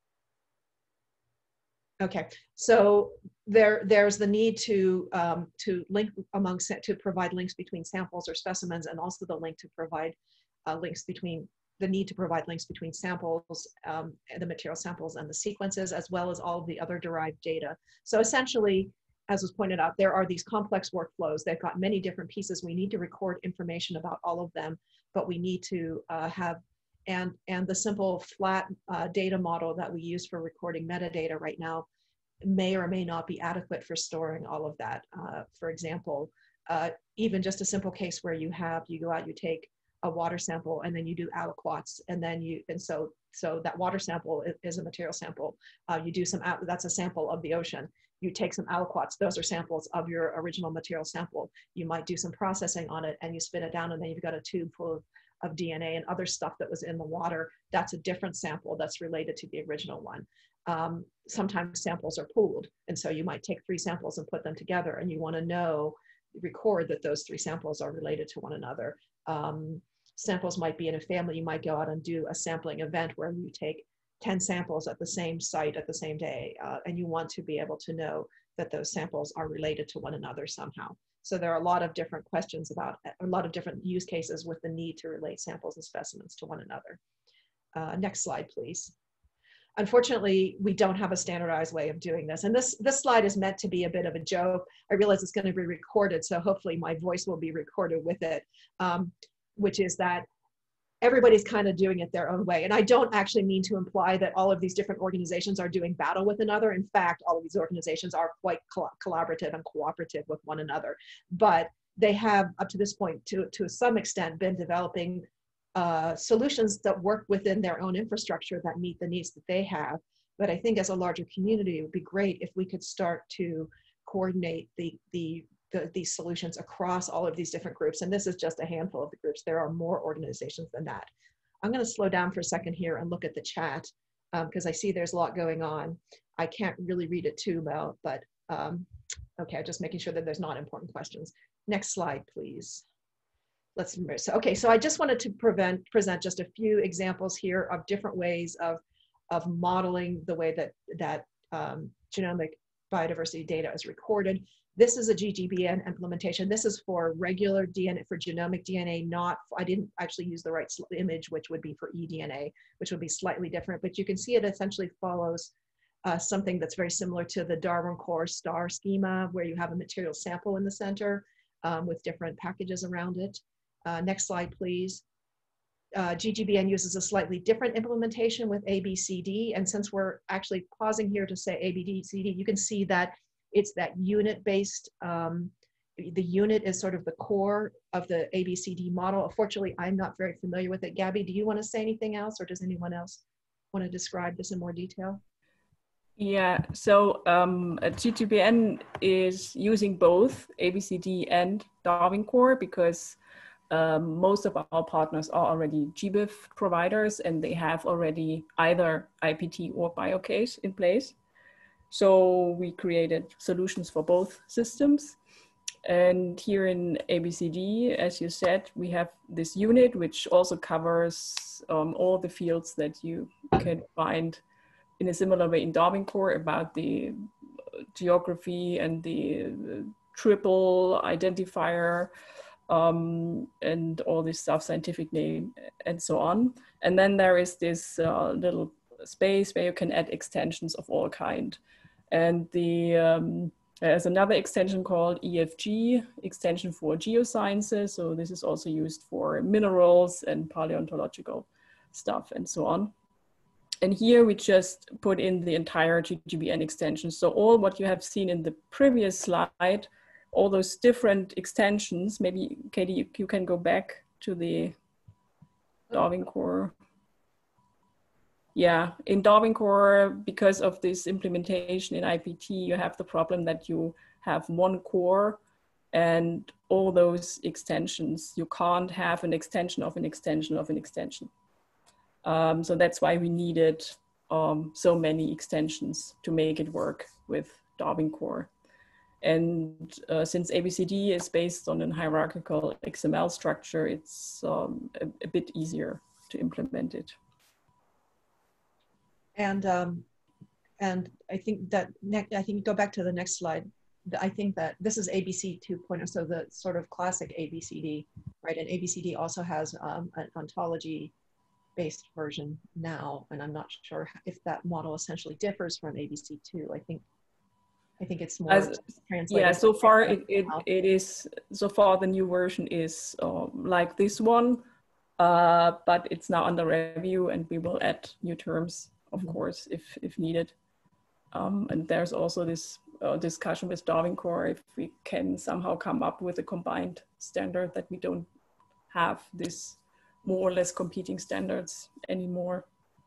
Okay, so there, there's the need to, um, to link among, to provide links between samples or specimens, and also the link to provide uh, links between, the need to provide links between samples, um, the material samples and the sequences, as well as all of the other derived data. So essentially, as was pointed out, there are these complex workflows. They've got many different pieces. We need to record information about all of them, but we need to uh, have, and, and the simple flat uh, data model that we use for recording metadata right now may or may not be adequate for storing all of that. Uh, for example, uh, even just a simple case where you have, you go out, you take a water sample, and then you do aliquots, and then you, and so, so that water sample is, is a material sample. Uh, you do some, that's a sample of the ocean. You take some aliquots, those are samples of your original material sample. You might do some processing on it and you spin it down, and then you've got a tube full of, of D N A and other stuff that was in the water. That's a different sample that's related to the original one. Um, sometimes samples are pooled, and so you might take three samples and put them together, and you want to know, record that those three samples are related to one another. Um, samples might be in a family. You might go out and do a sampling event where you take ten samples at the same site at the same day, uh, and you want to be able to know that those samples are related to one another somehow. So there are a lot of different questions about, a lot of different use cases with the need to relate samples and specimens to one another. Uh, next slide, please. Unfortunately, we don't have a standardized way of doing this. And this, this slide is meant to be a bit of a joke. I realize it's going to be recorded, so hopefully my voice will be recorded with it, um, which is that everybody's kind of doing it their own way. And I don't actually mean to imply that all of these different organizations are doing battle with another. In fact, all of these organizations are quite coll collaborative and cooperative with one another. But they have, up to this point, to, to some extent, been developing uh, solutions that work within their own infrastructure that meet the needs that they have. But I think as a larger community, it would be great if we could start to coordinate the, the The, these solutions across all of these different groups. And this is just a handful of the groups. There are more organizations than that. I'm going to slow down for a second here and look at the chat because um, I see there's a lot going on. I can't really read it too well, but um, okay, just making sure that there's not important questions. Next slide, please. Let's, so, okay, so I just wanted to prevent, present just a few examples here of different ways of, of modeling the way that, that um, genomic biodiversity data is recorded. This is a G G B N implementation. This is for regular D N A, for genomic D N A, not, I didn't actually use the right image, which would be for eDNA, which would be slightly different, but you can see it essentially follows uh, something that's very similar to the Darwin Core star schema, where you have a material sample in the center um, with different packages around it. Uh, next slide, please. Uh, G G B N uses a slightly different implementation with A B C D, and since we're actually pausing here to say A B C D, you can see that it's that unit-based, um, the unit is sort of the core of the A B C D model. Unfortunately, I'm not very familiar with it. Gabby, do you want to say anything else, or does anyone else want to describe this in more detail? Yeah, so um, G G B N is using both A B C D and Darwin Core because um, most of our partners are already G B I F providers, and they have already either I P T or BioCase in place. So we created solutions for both systems. And here in A B C D, as you said, we have this unit which also covers um, all the fields that you can find in a similar way in Darwin Core about the geography and the triple identifier um, and all this stuff, scientific name and so on. And then there is this uh, little space where you can add extensions of all kind. And the, um, there's another extension called E F G, extension for geosciences. So this is also used for minerals and paleontological stuff and so on. And here we just put in the entire G G B N extension. So all what you have seen in the previous slide, all those different extensions, maybe Katie, you, you can go back to the Darwin Core. yeah, in Darwin Core, because of this implementation in I P T, you have the problem that you have one core and all those extensions. You can't have an extension of an extension of an extension. Um, so that's why we needed um, so many extensions to make it work with Darwin Core. And uh, since A B C D is based on a hierarchical X M L structure, it's um, a, a bit easier to implement it. And um, and I think that next, I think go back to the next slide. I think that this is A B C two point oh, so the sort of classic A B C D, right? And A B C D also has um, an ontology-based version now, and I'm not sure if that model essentially differs from A B C two. I think I think it's more As, translated. Yeah, so far it, it, it is, so far the new version is um, like this one, uh, but it's now under review and we will add new terms, of mm-hmm. course, if, if needed. Um, and there's also this uh, discussion with Darwin Core if we can somehow come up with a combined standard that we don't have this more or less competing standards anymore.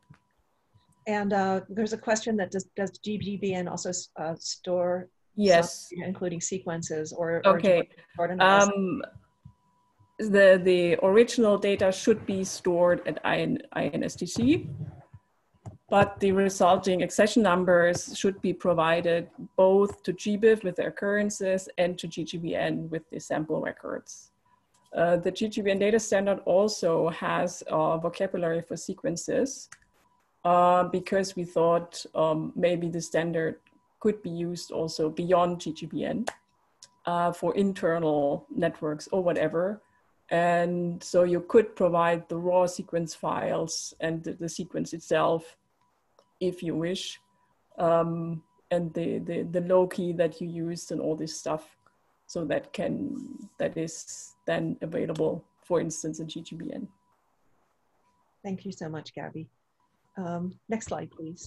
And uh, there's a question that does, does G B B N also uh, store, yes, some, including sequences or, okay. or um, the, the original data should be stored at I N S D C, but the resulting accession numbers should be provided both to G B I F with the occurrences and to G G B N with the sample records. Uh, the G G B N data standard also has a vocabulary for sequences, Uh, because we thought um, maybe the standard could be used also beyond G G B N uh, for internal networks or whatever. And so you could provide the raw sequence files and the, the sequence itself if you wish, um, and the, the, the low key that you used and all this stuff. So that can, that is then available, for instance, in G G B N. Thank you so much, Gabby. Um, next slide, please.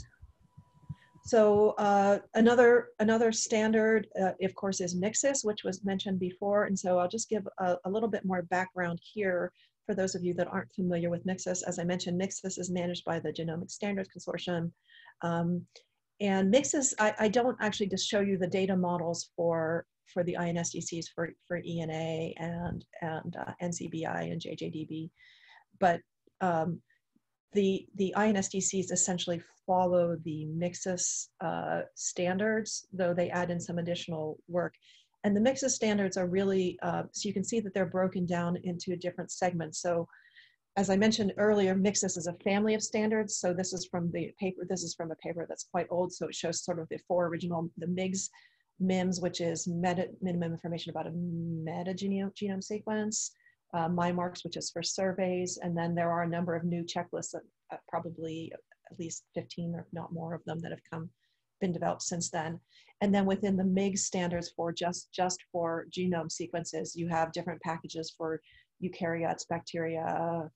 So uh, another another standard, uh, of course, is MIxS, which was mentioned before. And so I'll just give a, a little bit more background here for those of you that aren't familiar with MIxS. As I mentioned, MIxS is managed by the Genomic Standards Consortium. Um, and MIxS, I, I don't actually just show you the data models for, for the I N S D Cs for, for E N A and, and uh, N C B I and J J D B, but um, The, the I N S D Cs essentially follow the MIxS uh, standards, though they add in some additional work. And the MIxS standards are really, uh, so you can see that they're broken down into different segments. So as I mentioned earlier, MIxS is a family of standards. So this is from the paper, this is from a paper that's quite old. So it shows sort of the four original, the MIGS, MIMS, which is meta, minimum information about a metagenome genome sequence. Uh, MIMARKS, which is for surveys, and then there are a number of new checklists, that, uh, probably at least fifteen or if not more of them that have come, been developed since then. And then within the MIGS standards for just, just for genome sequences, you have different packages for eukaryotes, bacteria,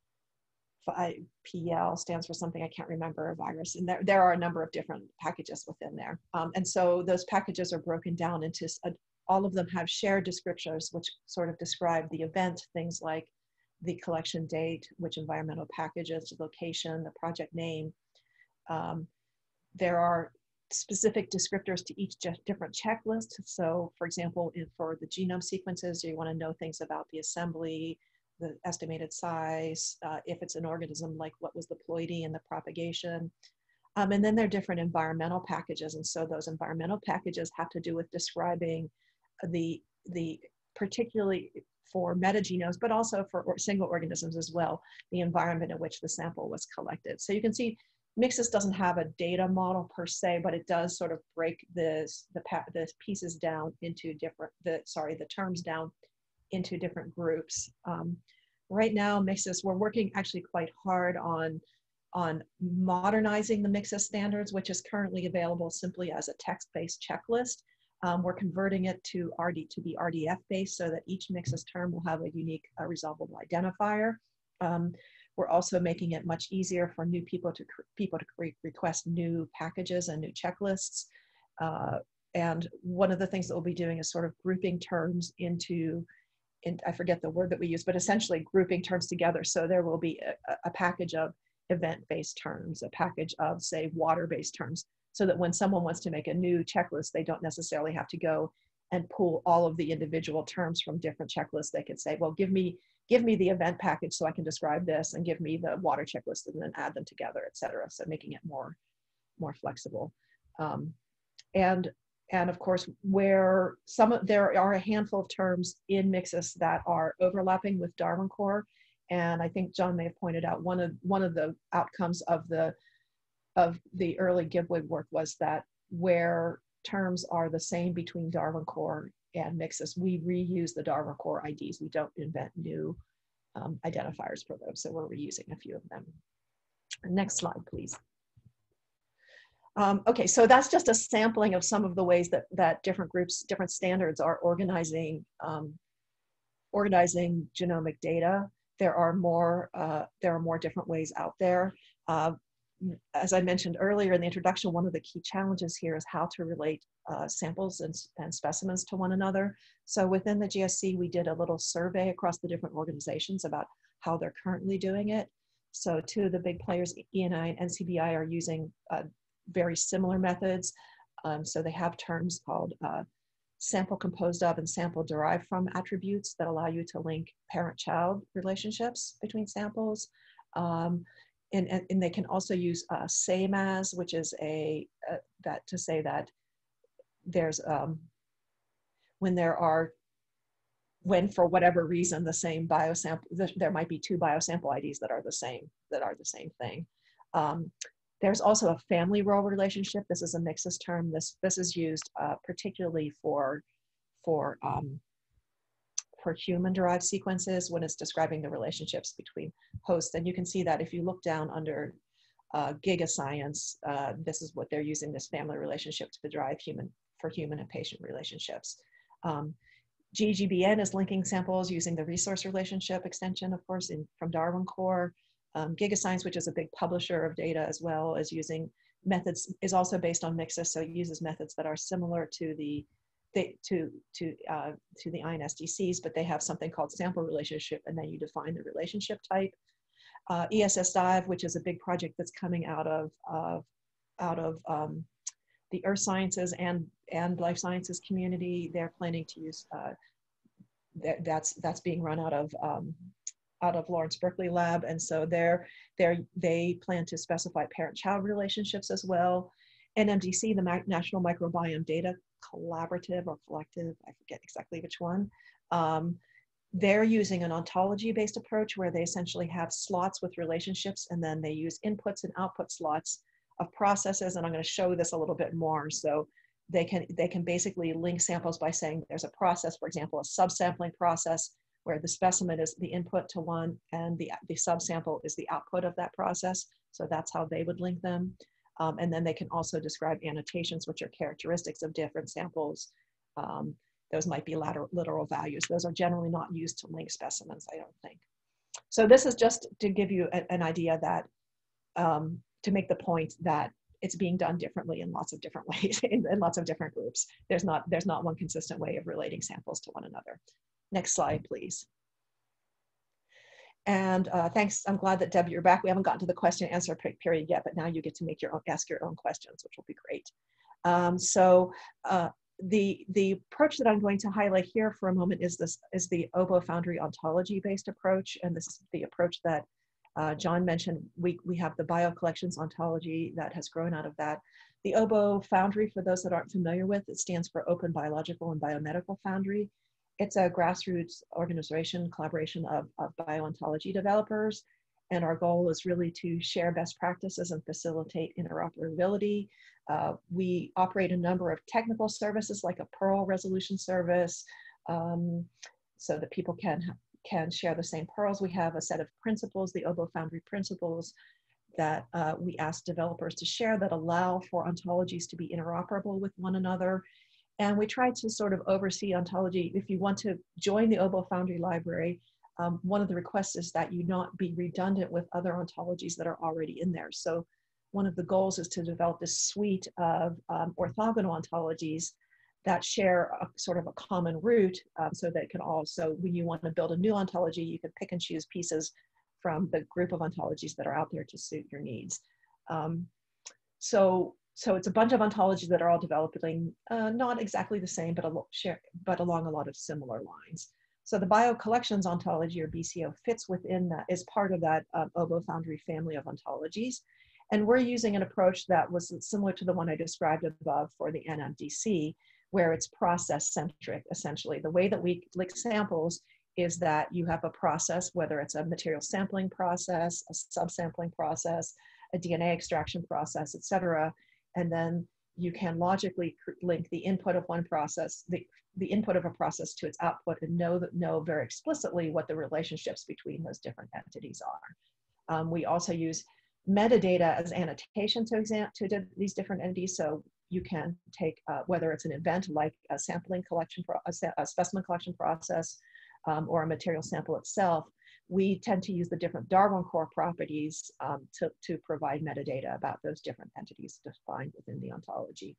P L stands for something I can't remember, a virus, and there, there are a number of different packages within there. Um, and so those packages are broken down into a, all of them have shared descriptors, which sort of describe the event, things like the collection date, which environmental packages, the location, the project name. Um, there are specific descriptors to each different checklist. So for example, in, for the genome sequences, you want to know things about the assembly, the estimated size, uh, if it's an organism, like what was the ploidy and the propagation. Um, and then there are different environmental packages. And so those environmental packages have to do with describing the, the particularly for metagenomes, but also for or single organisms as well, the environment in which the sample was collected. So you can see MIxS doesn't have a data model per se, but it does sort of break this, the, the pieces down into different, the, sorry, the terms down into different groups. Um, right now, MIxS, we're working actually quite hard on, on modernizing the MIxS standards, which is currently available simply as a text-based checklist. Um, we're converting it to R D to be R D F-based so that each MIxS term will have a unique uh, resolvable identifier. Um, we're also making it much easier for new people to people to re request new packages and new checklists. Uh, and one of the things that we'll be doing is sort of grouping terms into, in, I forget the word that we use, but essentially grouping terms together. So there will be a, a package of event-based terms, a package of, say, water-based terms, so that when someone wants to make a new checklist, they don't necessarily have to go and pull all of the individual terms from different checklists. They could say, well, give me, give me the event package so I can describe this, and give me the water checklist, and then add them together, et cetera. So making it more, more flexible. Um, and, and of course, where some, there are a handful of terms in MIxS that are overlapping with Darwin Core. And I think John may have pointed out one of, one of the outcomes of the, of the early G B W G work was that where terms are the same between Darwin Core and MIxS, we reuse the Darwin Core I Ds. We don't invent new um, identifiers for those. So we're reusing a few of them. Next slide, please. Um, okay, so that's just a sampling of some of the ways that, that different groups, different standards are organizing, um, organizing genomic data. There are more, uh, there are more different ways out there. Uh, as I mentioned earlier in the introduction, one of the key challenges here is how to relate uh, samples and, and specimens to one another. So within the G S C, we did a little survey across the different organizations about how they're currently doing it. So two of the big players, E N I and N C B I, are using uh, very similar methods. Um, so they have terms called uh, sample composed of and sample derived from attributes that allow you to link parent-child relationships between samples. Um, and, and, and they can also use uh, same as, which is a, uh, that to say that there's, um, when there are, when for whatever reason the same biosample, there might be two biosample I Ds that are the same, that are the same thing. Um, There's also a family role relationship. This is a MIxS term. This, this is used uh, particularly for, for, um, for human-derived sequences when it's describing the relationships between hosts. And you can see that if you look down under uh, gigascience, uh, this is what they're using, this family relationship, to derive human, for human and patient relationships. Um, G G B N is linking samples using the resource relationship extension, of course, in, from Darwin Core. Um, Gigascience, which is a big publisher of data as well, as using methods, is also based on MIxS, so it uses methods that are similar to the, the to to uh, to the I N S D Cs, but they have something called sample relationship, and then you define the relationship type. Uh, E S S Dive, which is a big project that's coming out of uh, out of um, the earth sciences and and life sciences community, they're planning to use uh, that, that's that's being run out of. Um, out of Lawrence Berkeley Lab, and so they're, they're, they plan to specify parent-child relationships as well. N M D C, the National Microbiome Data Collaborative or Collective, I forget exactly which one, um, they're using an ontology-based approach where they essentially have slots with relationships, and then they use inputs and output slots of processes, and I'm going to show this a little bit more. So they can, they can basically link samples by saying there's a process, for example, a subsampling process, where the specimen is the input to one and the, the subsample is the output of that process. So that's how they would link them. Um, and then they can also describe annotations, which are characteristics of different samples. Um, those might be lateral, literal values. Those are generally not used to link specimens, I don't think. So this is just to give you a, an idea that, um, to make the point that it's being done differently in lots of different ways, in, in lots of different groups. There's not, there's not one consistent way of relating samples to one another. Next slide, please. And uh, thanks, I'm glad that Deb, you're back. We haven't gotten to the question and answer period yet, but now you get to make your own, ask your own questions, which will be great. Um, so uh, the, the approach that I'm going to highlight here for a moment is this, is the Obo Foundry ontology based approach. And this is the approach that uh, John mentioned. We, we have the BioCollection Ontology that has grown out of that. The Obo Foundry, for those that aren't familiar with, it stands for Open Biological and Biomedical Foundry. It's a grassroots organization, collaboration of, of biontology developers. And our goal is really to share best practices and facilitate interoperability. Uh, we operate a number of technical services like a Perl resolution service, um, so that people can, can share the same Perls. We have a set of principles, the Obo Foundry principles, that uh, we ask developers to share that allow for ontologies to be interoperable with one another. And we try to sort of oversee ontology. If you want to join the Obo Foundry library, um, one of the requests is that you not be redundant with other ontologies that are already in there. So one of the goals is to develop this suite of um, orthogonal ontologies that share a sort of a common root, um, so that it can also, when you want to build a new ontology, you can pick and choose pieces from the group of ontologies that are out there to suit your needs. Um, so, so it's a bunch of ontologies that are all developing, uh, not exactly the same, but, a share, but along a lot of similar lines. So the BioCollection Ontology, or B C O, fits within that, is part of that um, ovofoundry family of ontologies. And we're using an approach that was similar to the one I described above for the N M D C, where it's process-centric, essentially. The way that we lick samples is that you have a process, whether it's a material sampling process, a subsampling process, a D N A extraction process, et cetera. And then you can logically link the input of one process, the, the input of a process to its output, and know, that, know very explicitly what the relationships between those different entities are. Um, we also use metadata as annotation to, exam to these different entities. So you can take, uh, whether it's an event like a sampling collection, pro a, a specimen collection process, um, or a material sample itself, we tend to use the different Darwin Core properties um, to, to provide metadata about those different entities defined within the ontology.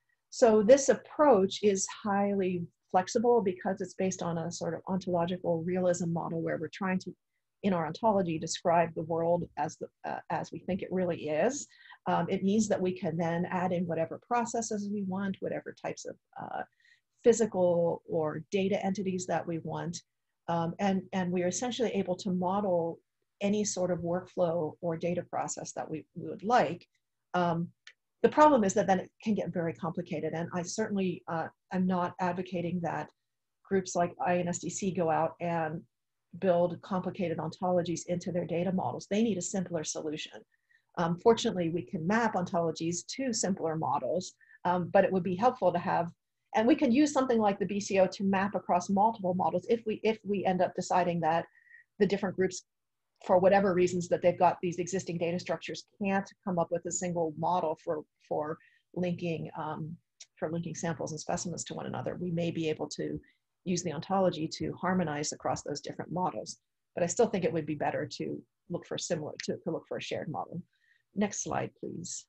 So this approach is highly flexible because it's based on a sort of ontological realism model where we're trying to, in our ontology, describe the world as, the, uh, as we think it really is. Um, it means that we can then add in whatever processes we want, whatever types of uh, physical or data entities that we want. Um, and, and we're essentially able to model any sort of workflow or data process that we, we would like. Um, the problem is that then it can get very complicated. And I certainly uh, am not advocating that groups like I N S D C go out and build complicated ontologies into their data models. They need a simpler solution. Um, fortunately, we can map ontologies to simpler models, um, but it would be helpful to have. And we can use something like the B C O to map across multiple models if we, if we end up deciding that the different groups, for whatever reasons that they've got these existing data structures, can't come up with a single model for, for, linking, um, for linking samples and specimens to one another. We may be able to use the ontology to harmonize across those different models. But I still think it would be better to look for similar, to, to look for a shared model. Next slide, please.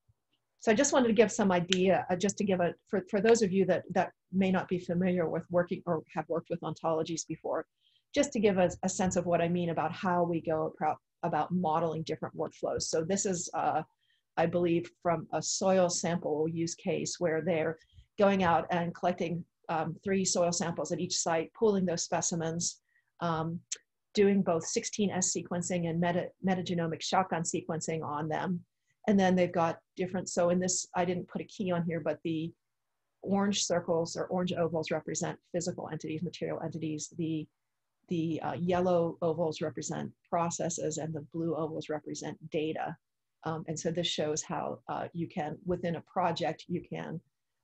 So I just wanted to give some idea, uh, just to give a, for, for those of you that, that may not be familiar with working or have worked with ontologies before, just to give us a, a sense of what I mean about how we go about, about modeling different workflows. So this is, uh, I believe, from a soil sample use case where they're going out and collecting um, three soil samples at each site, pooling those specimens, um, doing both sixteen S sequencing and meta, metagenomic shotgun sequencing on them. And then they've got different, so in this, I didn't put a key on here, but the orange circles or orange ovals represent physical entities, material entities. The, the uh, yellow ovals represent processes, and the blue ovals represent data. Um, and so this shows how uh, you can, within a project, you can,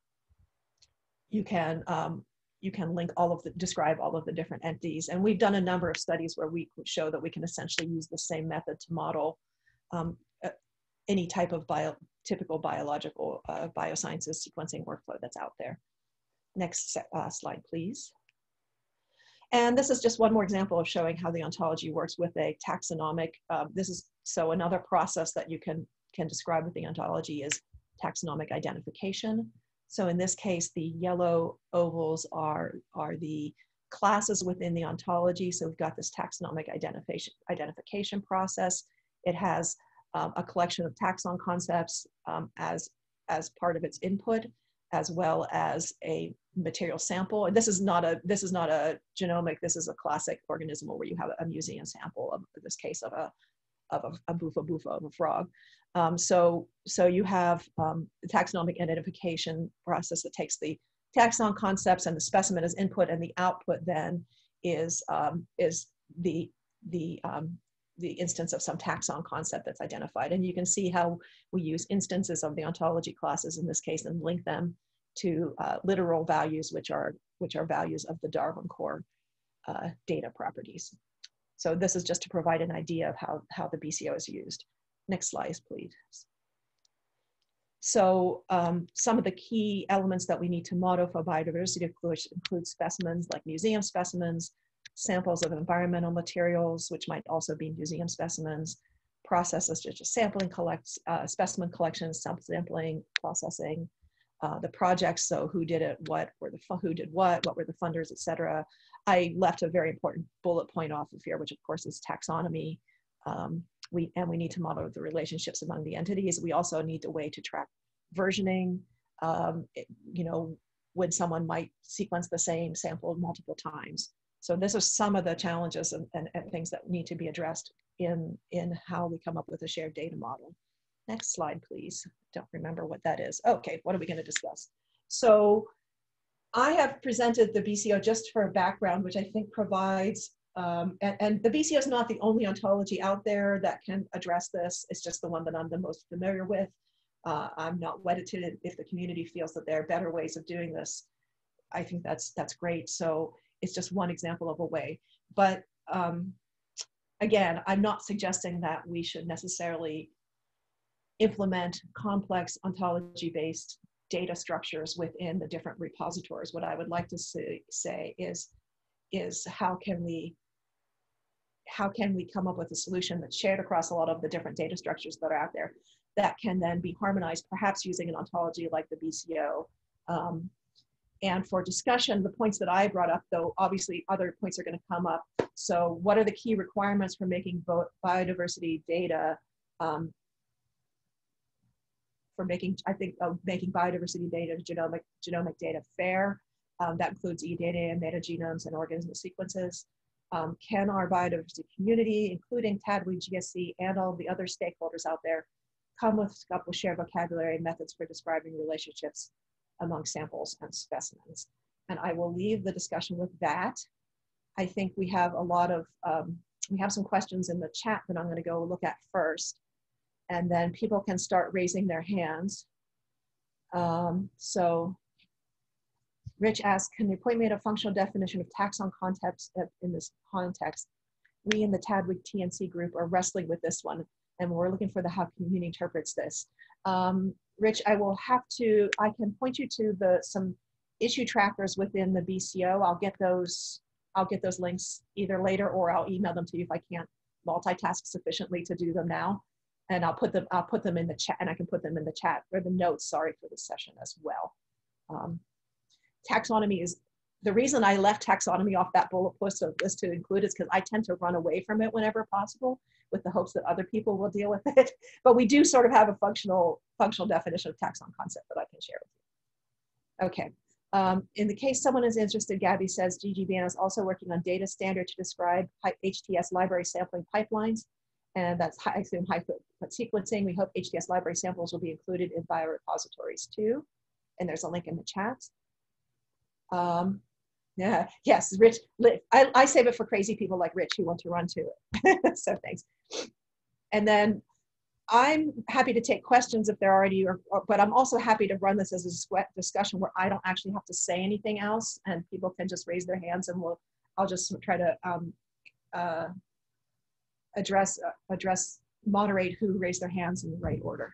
you can, um, you can link all of the, describe all of the different entities. And we've done a number of studies where we show that we can essentially use the same method to model um, any type of bio, typical biological uh, biosciences sequencing workflow that's out there. Next uh, slide, please. And this is just one more example of showing how the ontology works with a taxonomic. Uh, this is, so another process that you can, can describe with the ontology is taxonomic identification. So in this case, the yellow ovals are, are the classes within the ontology. So we've got this taxonomic identification, identification process. It has um, a collection of taxon concepts um, as, as part of its input, as well as a material sample. And this is not a, this is not a genomic, this is a classic organism where you have a museum sample of, in this case, of a, of a, a buffa buffa of a frog. Um, so, so you have um, the taxonomic identification process that takes the taxon concepts and the specimen as input, and the output then is, um, is the, the, um, the instance of some taxon concept that's identified. And you can see how we use instances of the ontology classes in this case and link them to uh, literal values, which are, which are values of the Darwin Core uh, data properties. So this is just to provide an idea of how, how the B C O is used. Next slide, please. So um, some of the key elements that we need to model for biodiversity include specimens like museum specimens, samples of environmental materials, which might also be museum specimens, processes such as sampling, collects, uh, specimen collection, sampling, processing, uh, the projects, so who did it, what were the, who did what, what were the funders, et cetera. I left a very important bullet point off of here, which of course is taxonomy. Um, we, and we need to model the relationships among the entities. We also need a way to track versioning. Um, it, you know, when someone might sequence the same sample multiple times. So this is some of the challenges and, and, and things that need to be addressed in, in how we come up with a shared data model. Next slide, please. Don't remember what that is. Okay, what are we going to discuss? So I have presented the B C O just for a background, which I think provides, um, and, and the B C O is not the only ontology out there that can address this. It's just the one that I'm the most familiar with. Uh, I'm not wedded to it. If the community feels that there are better ways of doing this, I think that's, that's great. So it's just one example of a way. But um, again, I'm not suggesting that we should necessarily implement complex ontology-based data structures within the different repositories. What I would like to say, say is, is how can we how can we come up with a solution that's shared across a lot of the different data structures that are out there that can then be harmonized, perhaps using an ontology like the B C O. Um, and for discussion, the points that I brought up, though, obviously other points are going to come up. So what are the key requirements for making biodiversity data, um, for making, I think, uh, making biodiversity data, genomic, genomic data fair? Um, that includes e-data and metagenomes and organism sequences. Um, can our biodiversity community, including T D W G, G S C, and all the other stakeholders out there, come with, up with shared vocabulary and methods for describing relationships among samples and specimens? And I will leave the discussion with that. I think we have a lot of, um, we have some questions in the chat that I'm going to go look at first. And then people can start raising their hands. Um, so Rich asked, can you point me at a functional definition of taxon context in this context? We in the T D W G T N C group are wrestling with this one, and we're looking for the how community interprets this. Um, Rich, I will have to, I can point you to the some issue trackers within the B C O. I'll get those, I'll get those links either later, or I'll email them to you if I can't multitask sufficiently to do them now. And I'll put them, I'll put them in the chat, and I can put them in the chat, or the notes, sorry, for this session as well. Um, taxonomy is, the reason I left taxonomy off that bullet list of list to include is because I tend to run away from it whenever possible, with the hopes that other people will deal with it. But we do sort of have a functional, functional definition of taxon concept that I can share with you. Okay, um, in the case someone is interested, Gabby says G G B N is also working on data standard to describe H T S library sampling pipelines. And that's, I assume, high foot sequencing. We hope H T S library samples will be included in biorepositories too. And there's a link in the chat. Um, yeah, yes, Rich, I, I save it for crazy people like Rich who want to run to it. So thanks. And then I'm happy to take questions if there already are, but I'm also happy to run this as a discussion where I don't actually have to say anything else, and people can just raise their hands, and we'll, I'll just try to um, uh, address, uh, address, moderate who raised their hands in the right order.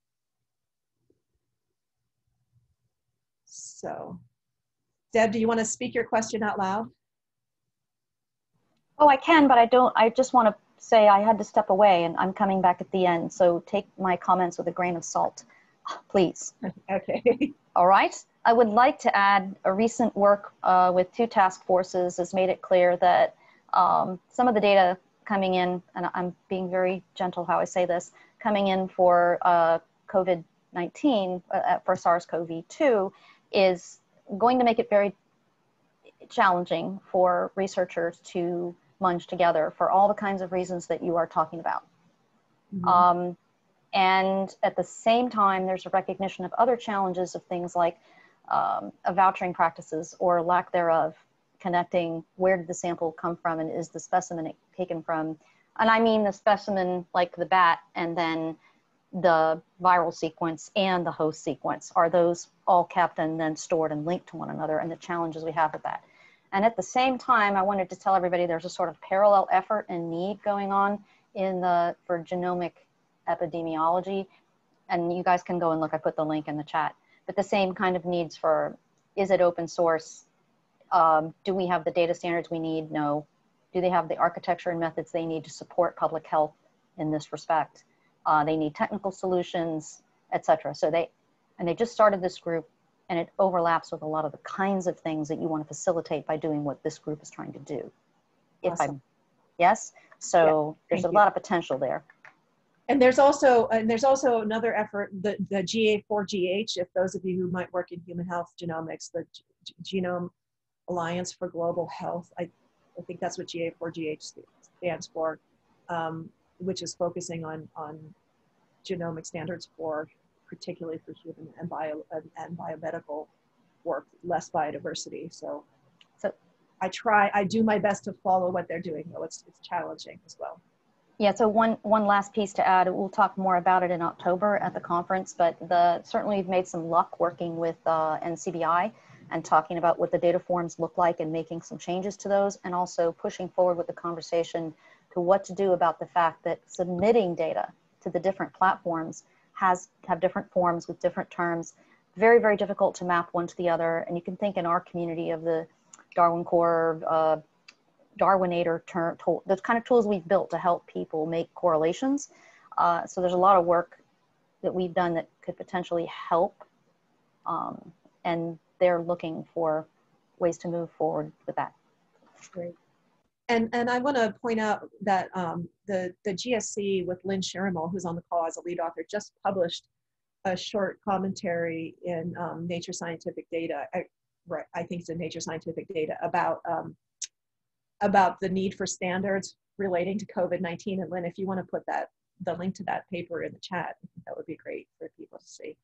So, Deb, do you want to speak your question out loud? Oh, I can, but I don't, I just want to say I had to step away, and I'm coming back at the end. So take my comments with a grain of salt, please. Okay. All right. I would like to add a recent work uh, with two task forces has made it clear that um, some of the data coming in, and I'm being very gentle how I say this, coming in for uh, COVID nineteen, uh, for SARS CoV two, is going to make it very challenging for researchers to munge together for all the kinds of reasons that you are talking about. Mm-hmm. um, and at the same time, there's a recognition of other challenges of things like um, of vouchering practices or lack thereof, connecting where did the sample come from and is the specimen taken from. And I mean the specimen like the bat and then the viral sequence and the host sequence. Are those all kept and then stored and linked to one another, and the challenges we have with that. And at the same time, I wanted to tell everybody there's a sort of parallel effort and need going on in the, for genomic epidemiology. And you guys can go and look, I put the link in the chat, but the same kind of needs for, is it open source? Um, do we have the data standards we need? No. Do they have the architecture and methods they need to support public health in this respect? Uh, they need technical solutions, et cetera. So they, and they just started this group, and it overlaps with a lot of the kinds of things that you want to facilitate by doing what this group is trying to do. If Awesome. Yes? So yeah, there's a you. lot of potential there. And there's also and there's also another effort, the, the G A four G H, if those of you who might work in human health genomics, the G Genome Alliance for Global Health, I, I think that's what G A four G H stands for, um, which is focusing on, on genomic standards for, particularly for human and bio and, and biomedical work, less biodiversity. So, so I try, I do my best to follow what they're doing, though it's, it's challenging as well. Yeah, so one, one last piece to add, we'll talk more about it in October at the conference, but the, certainly we've made some luck working with uh, N C B I and talking about what the data forms look like and making some changes to those, and also pushing forward with the conversation to what to do about the fact that submitting data to the different platforms has have different forms with different terms, very, very difficult to map one to the other. And you can think in our community of the Darwin Core, uh, Darwinator term, tool, those kind of tools we've built to help people make correlations. Uh, so there's a lot of work that we've done that could potentially help. Um, and they're looking for ways to move forward with that. Great. And, and I want to point out that um, the, the G S C with Lynn Sherimal, who's on the call as a lead author, just published a short commentary in um, Nature Scientific Data, I, right, I think it's in Nature Scientific Data, about um, about the need for standards relating to COVID nineteen. And Lynn, if you want to put that, the link to that paper in the chat, I think that would be great for people to see.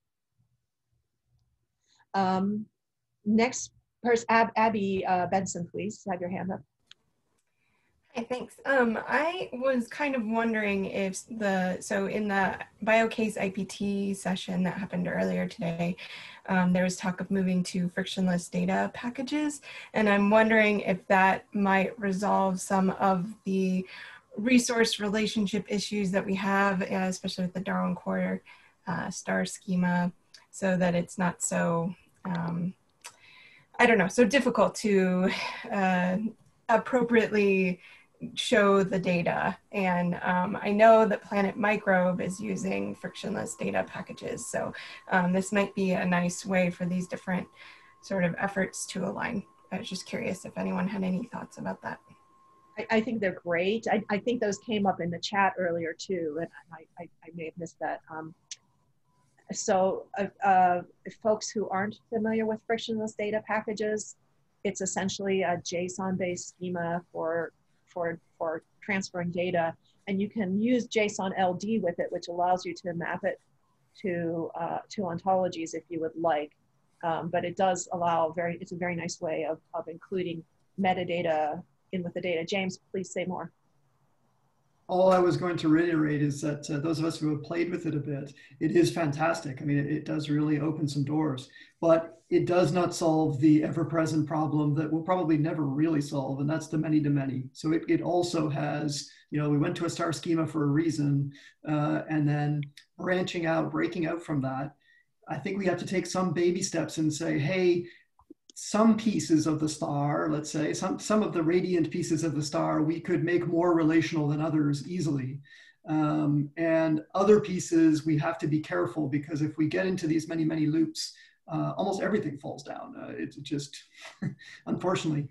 Um, next person, Ab Abby uh, Benson, please have your hand up. Hi, thanks. Um, I was kind of wondering if the, so in the BioCase I P T session that happened earlier today, um, there was talk of moving to frictionless data packages. And I'm wondering if that might resolve some of the resource relationship issues that we have, uh, especially with the Darwin Core uh, star schema, so that it's not so, um, I don't know, so difficult to uh, appropriately show the data. And um, I know that Planet Microbe is using frictionless data packages. So um, this might be a nice way for these different sort of efforts to align. I was just curious if anyone had any thoughts about that. I, I think they're great. I, I think those came up in the chat earlier too, and I, I, I may have missed that. Um, so uh, uh, folks who aren't familiar with frictionless data packages, it's essentially a JSON-based schema for For, for transferring data, and you can use JSON L D with it, which allows you to map it to uh, to ontologies if you would like. Um, but it does allow very, it's a very nice way of, of including metadata in with the data. James, please say more. All I was going to reiterate is that uh, those of us who have played with it a bit, it is fantastic. I mean, it, it does really open some doors, but it does not solve the ever-present problem that we'll probably never really solve, and that's the many-to-many. So it, it also has, you know, we went to a star schema for a reason, uh, and then branching out, breaking out from that, I think we have to take some baby steps and say, hey, some pieces of the star, let's say, some, some of the radiant pieces of the star, we could make more relational than others easily. Um, and other pieces, we have to be careful, because if we get into these many, many loops, uh, almost everything falls down. Uh, it's just, unfortunately.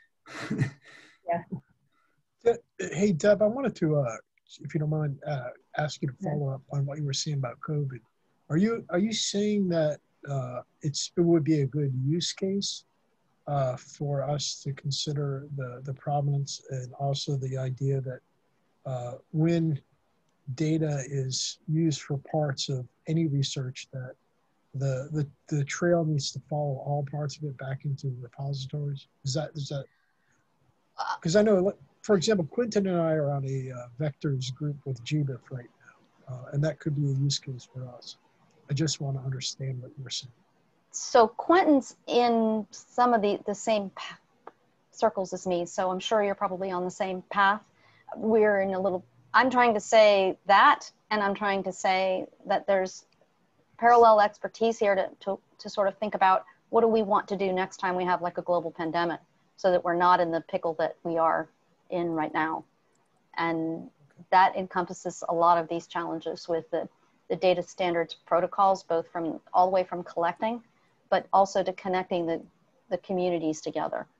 Yeah. Hey, Deb, I wanted to, uh, if you don't mind, uh, ask you to follow up on what you were saying about COVID. Are you, are you saying that Uh, it's, it would be a good use case uh, for us to consider the, the provenance, and also the idea that uh, when data is used for parts of any research, that the, the, the trail needs to follow all parts of it back into repositories? Is that, is that, because I know, for example, Quentin and I are on a uh, vectors group with G B I F right now, uh, and that could be a use case for us. I just want to understand what you're saying. So Quentin's in some of the, the same circles as me, so I'm sure you're probably on the same path. We're in a little, I'm trying to say that, and I'm trying to say that there's parallel expertise here to, to, to sort of think about what do we want to do next time we have like a global pandemic, so that we're not in the pickle that we are in right now. And that encompasses a lot of these challenges with the the data standards protocols, both from all the way from collecting, but also to connecting the, the communities together.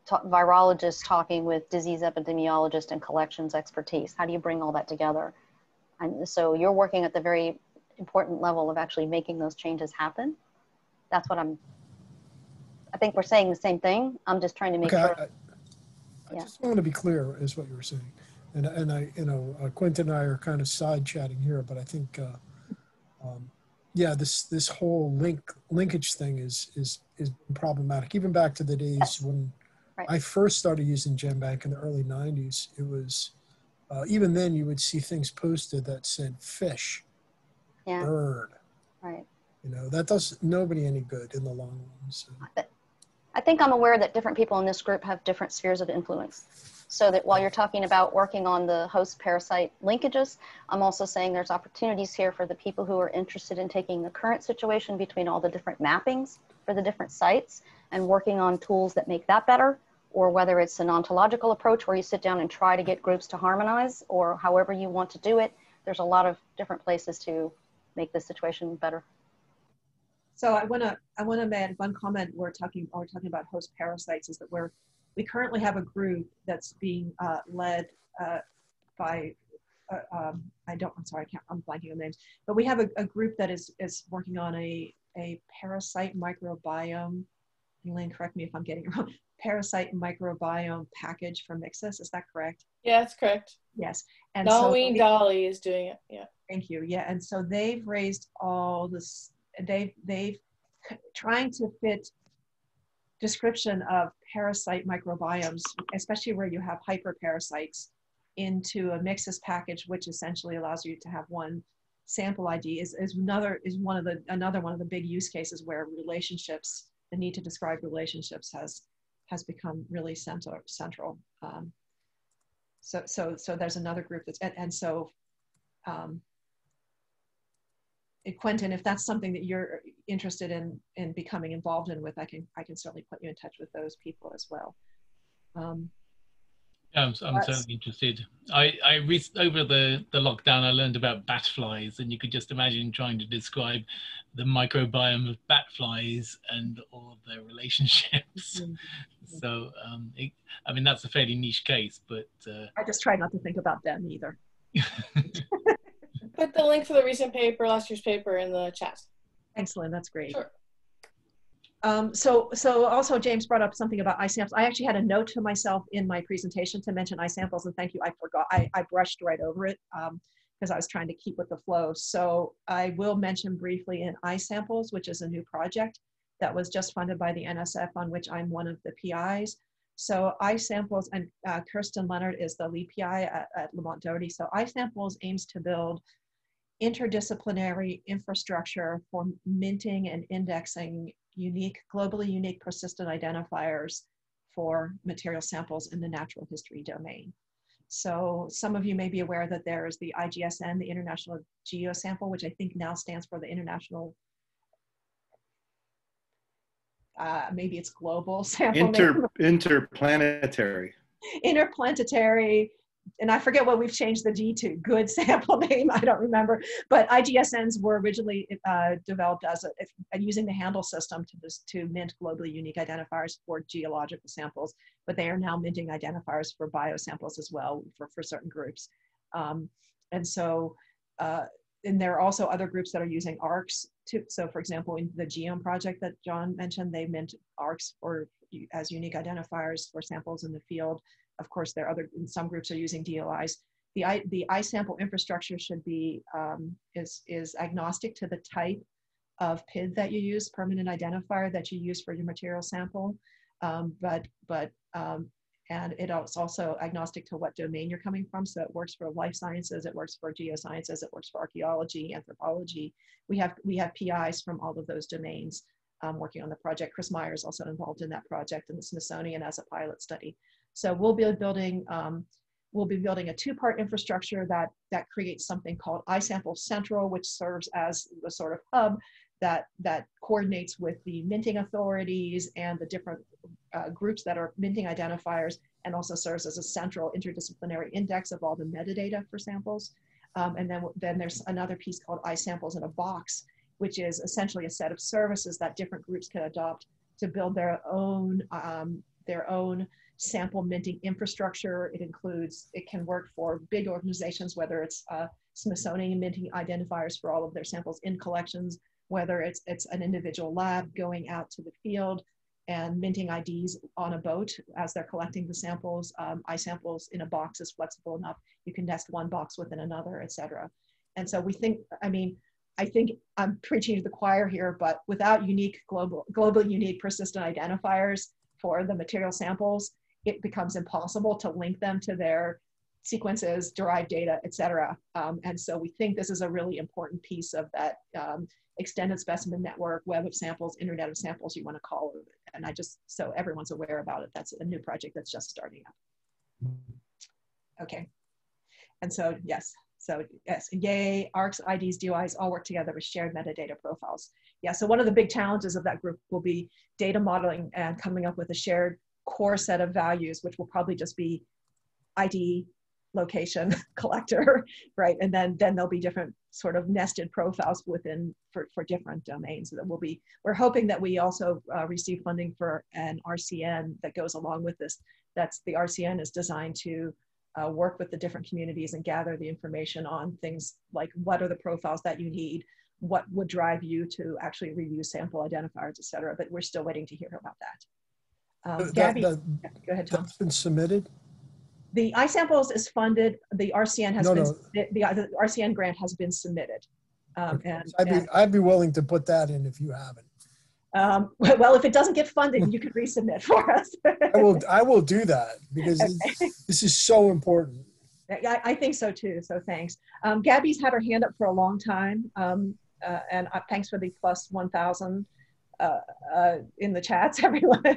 ta virologists talking with disease epidemiologists and collections expertise? How do you bring all that together? And so you're working at the very important level of actually making those changes happen. That's what I'm, I think we're saying the same thing. I'm just trying to make okay, sure. I, I, I yeah. just want to be clear is what you were saying. And, and I, you know, uh, Quentin and I are kind of side chatting here, but I think, uh, um, yeah, this, this whole link linkage thing is, is, is problematic. Even back to the days yes. when right. I first started using GenBank in the early nineties, it was, uh, even then you would see things posted that said fish, yeah. bird. Right. You know, that does nobody any good in the long run. So. I think I'm aware that different people in this group have different spheres of influence. So that while you're talking about working on the host parasite linkages, I'm also saying there's opportunities here for the people who are interested in taking the current situation between all the different mappings for the different sites and working on tools that make that better, or whether it's an ontological approach where you sit down and try to get groups to harmonize, or however you want to do it. There's a lot of different places to make this situation better. So I want to I want to add one comment. We're talking we're talking about host parasites. Is that we're we currently have a group that's being uh, led uh, by uh, um, I don't I'm sorry I can't I'm blanking on names, but we have a, a group that is is working on a a parasite microbiome. Elaine, correct me if I'm getting it wrong. Parasite microbiome package for MIxS. Is that correct? Yeah, that's correct. Yes. And Darwin so Dolly is doing it. Yeah. Thank you. Yeah, and so they've raised all this. They've, they've trying to fit description of parasite microbiomes, especially where you have hyperparasites, into a MIxS package, which essentially allows you to have one sample I D. Is, is another is one of the another one of the big use cases where relationships, the need to describe relationships, has has become really central. Central. Um, so so so there's another group that's and, and so. Um, Quentin, if that's something that you're interested in in becoming involved in with, I can I can certainly put you in touch with those people as well. Um, yeah, I'm, I'm certainly interested. I, I re over the the lockdown, I learned about bat flies, and you could just imagine trying to describe the microbiome of bat flies and all of their relationships. Mm-hmm. So, um, it, I mean, that's a fairly niche case, but uh, I just try not to think about them either. Put the link for the recent paper, last year's paper, in the chat. Thanks, Lynn. That's great. Sure. Um, so, so also James brought up something about iSamples. I actually had a note to myself in my presentation to mention iSamples, and thank you. I forgot. I, I brushed right over it because um, I was trying to keep with the flow. So I will mention briefly in iSamples, which is a new project that was just funded by the N S F, on which I'm one of the P Is. So iSamples, and uh, Kirsten Leonard is the lead P I at, at Lamont Doherty. So iSamples aims to build interdisciplinary infrastructure for minting and indexing unique, globally unique persistent identifiers for material samples in the natural history domain. So some of you may be aware that there is the I G S N, the International Geosample, which I think now stands for the International, uh, maybe it's global sample. Inter, interplanetary. Interplanetary. And I forget what we've changed the G to, good sample name, I don't remember. But I G S Ns were originally uh, developed as a, if, uh, using the handle system to, this, to mint globally unique identifiers for geological samples, but they are now minting identifiers for biosamples as well for, for certain groups. Um, and so, uh, and there are also other groups that are using ARCs too. So for example, in the Genome project that John mentioned, they mint ARCs for, as unique identifiers for samples in the field. Of course, there are other, some groups are using D O Is. The, I, the iSample infrastructure should be, um, is, is agnostic to the type of P I D that you use, permanent identifier that you use for your material sample. Um, but, but um, and it is also agnostic to what domain you're coming from. So it works for life sciences, it works for geosciences, it works for archaeology, anthropology. We have, we have P Is from all of those domains um, working on the project. Chris Meyer is also involved in that project in the Smithsonian as a pilot study. So we'll be building, um, we'll be building a two-part infrastructure that, that creates something called iSample Central, which serves as the sort of hub that, that coordinates with the minting authorities and the different uh, groups that are minting identifiers, and also serves as a central interdisciplinary index of all the metadata for samples. Um, and then, then there's another piece called iSamples in a Box, which is essentially a set of services that different groups can adopt to build their own um, their own sample minting infrastructure. It includes, it can work for big organizations, whether it's uh, Smithsonian minting identifiers for all of their samples in collections, whether it's, it's an individual lab going out to the field and minting I Ds on a boat as they're collecting the samples. Um, iSamples in a box is flexible enough. You can nest one box within another, et cetera. And so we think, I mean, I think I'm preaching to the choir here, but without unique global, global unique persistent identifiers for the material samples, it becomes impossible to link them to their sequences, derived data, et cetera. Um, and so we think this is a really important piece of that um, extended specimen network, web of samples, internet of samples, you want to call it. And I just, so everyone's aware about it. That's a new project that's just starting up. Okay. And so, yes. So yes, yay, ARCs, I Ds, D O Is all work together with shared metadata profiles. Yeah, so one of the big challenges of that group will be data modeling and coming up with a shared core set of values, which will probably just be I D, location, collector, right? And then, then there'll be different sort of nested profiles within for, for different domains that will be, we're hoping that we also uh, receive funding for an R C N that goes along with this. That's the R C N is designed to Uh, work with the different communities and gather the information on things like what are the profiles that you need, what would drive you to actually reuse sample identifiers, et cetera. But we're still waiting to hear about that. Um, that, Gabby, that, yeah, go ahead, Tom. That's been submitted? The iSamples is funded, the R C N has no, been, no. The, the R C N grant has been submitted. Um, okay. and, I'd, be, and, I'd be willing to put that in if you haven't. Um, well, if it doesn't get funded, you could resubmit for us. I will, I will do that because Okay. this is so important. I, I think so too, so thanks. Um, Gabby's had her hand up for a long time, um, uh, and uh, thanks for the plus one thousand uh, uh, in the chats, everyone.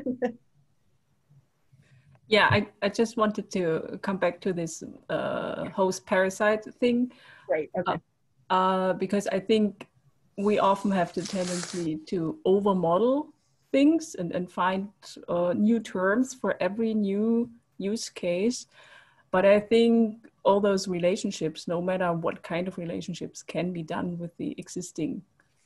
Yeah, I, I just wanted to come back to this uh, host parasite thing. Great, okay. Uh, uh, because I think we often have the tendency to over-model things and, and find uh, new terms for every new use case. But I think all those relationships, no matter what kind of relationships, can be done with the existing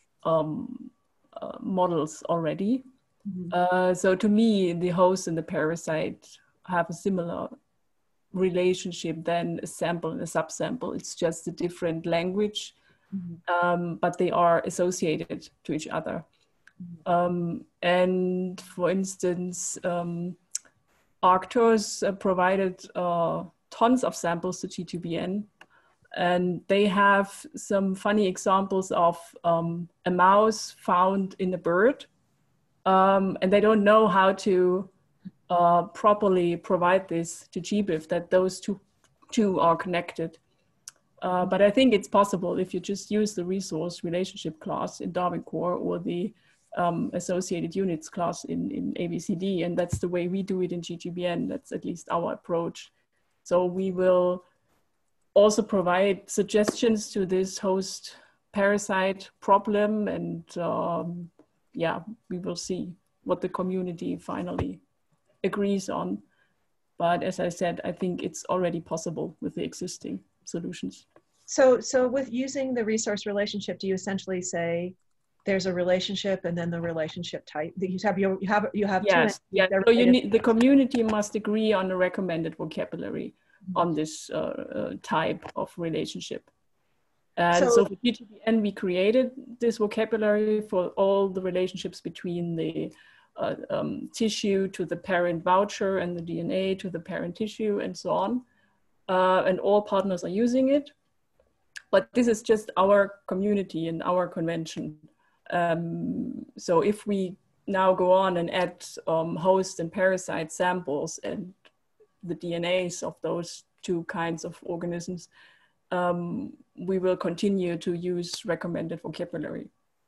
um, uh, models already. Mm-hmm. uh, so to me, the host and the parasite have a similar relationship than a sample and a subsample. It's just a different language, mm-hmm. um, but they are associated to each other. Mm-hmm. um, and for instance, um, Arctos uh, provided uh, tons of samples to G G B N, and they have some funny examples of um, a mouse found in a bird, um, and they don't know how to uh, properly provide this to G B I F, that those two, two are connected. Uh, but I think it's possible if you just use the resource relationship class in Darwin Core or the Um, associated units class in, in A B C D, and that's the way we do it in G G B N. That's at least our approach. So we will also provide suggestions to this host parasite problem, and um, yeah, we will see what the community finally agrees on. But as I said, I think it's already possible with the existing solutions. So, so with using the resource relationship, do you essentially say, there's a relationship and then the relationship type? You have you have you have yes, two yeah. So you need, the community must agree on the recommended vocabulary mm-hmm. on this uh, uh, type of relationship. And so, so for G G B N, we created this vocabulary for all the relationships between the uh, um, tissue to the parent voucher and the D N A to the parent tissue and so on. Uh, and all partners are using it. But this is just our community and our convention. Um, so if we now go on and add um, host and parasite samples and the D N As of those two kinds of organisms, um, we will continue to use recommended vocabulary.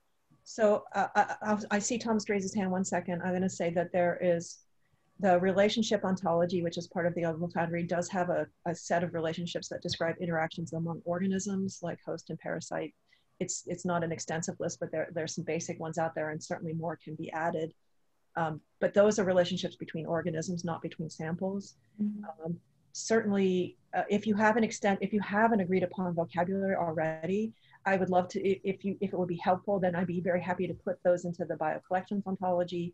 So uh, I, I see Tom's raised his hand one second. I'm going to say that there is the relationship ontology, which is part of the vocabulary, does have a, a set of relationships that describe interactions among organisms like host and parasite. It's, it's not an extensive list, but there, there's some basic ones out there, and certainly more can be added. Um, but those are relationships between organisms, not between samples. Mm-hmm. um, certainly, uh, if you have an extent, if you have an agreed upon vocabulary already, I would love to, if you, if it would be helpful, then I'd be very happy to put those into the BioCollection Ontology.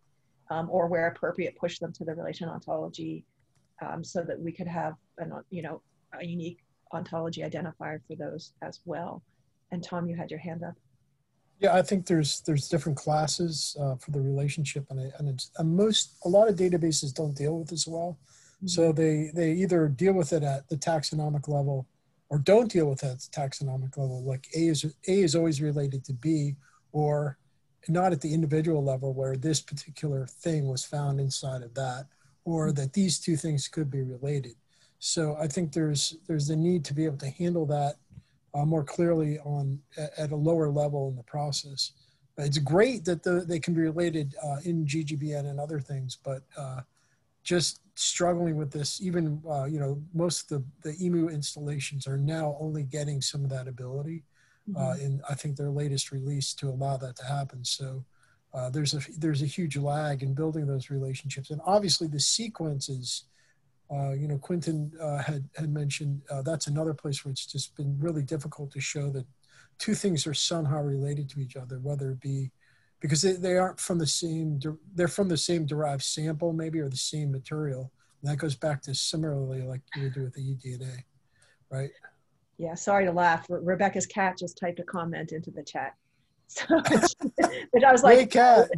um, or where appropriate, push them to the relation ontology um, so that we could have an, you know, a unique ontology identifier for those as well. And Tom, you had your hand up. Yeah, I think there's there's different classes uh, for the relationship, and, it, and it's and most a lot of databases don't deal with this well, mm-hmm. so they they either deal with it at the taxonomic level, or don't deal with it at the taxonomic level. Like A is A is always related to B, or not at the individual level where this particular thing was found inside of that, or that these two things could be related. So I think there's there's the need to be able to handle that Uh, more clearly on at a lower level in the process. But it's great that the, they can be related uh, in G G B N and other things, but uh, just struggling with this, even, uh, you know, most of the, the E M U installations are now only getting some of that ability uh, mm-hmm. in, I think, their latest release to allow that to happen. So uh, there's, a, there's a huge lag in building those relationships. And obviously the sequences, Uh, you know, Quentin uh, had, had mentioned uh, that's another place where it's just been really difficult to show that two things are somehow related to each other, whether it be because they, they aren't from the same, they're from the same derived sample maybe, or the same material. And that goes back to similarly like you would do with the e D N A, right? Yeah, sorry to laugh. Re Rebecca's cat just typed a comment into the chat. So, which I was like, hey, cat.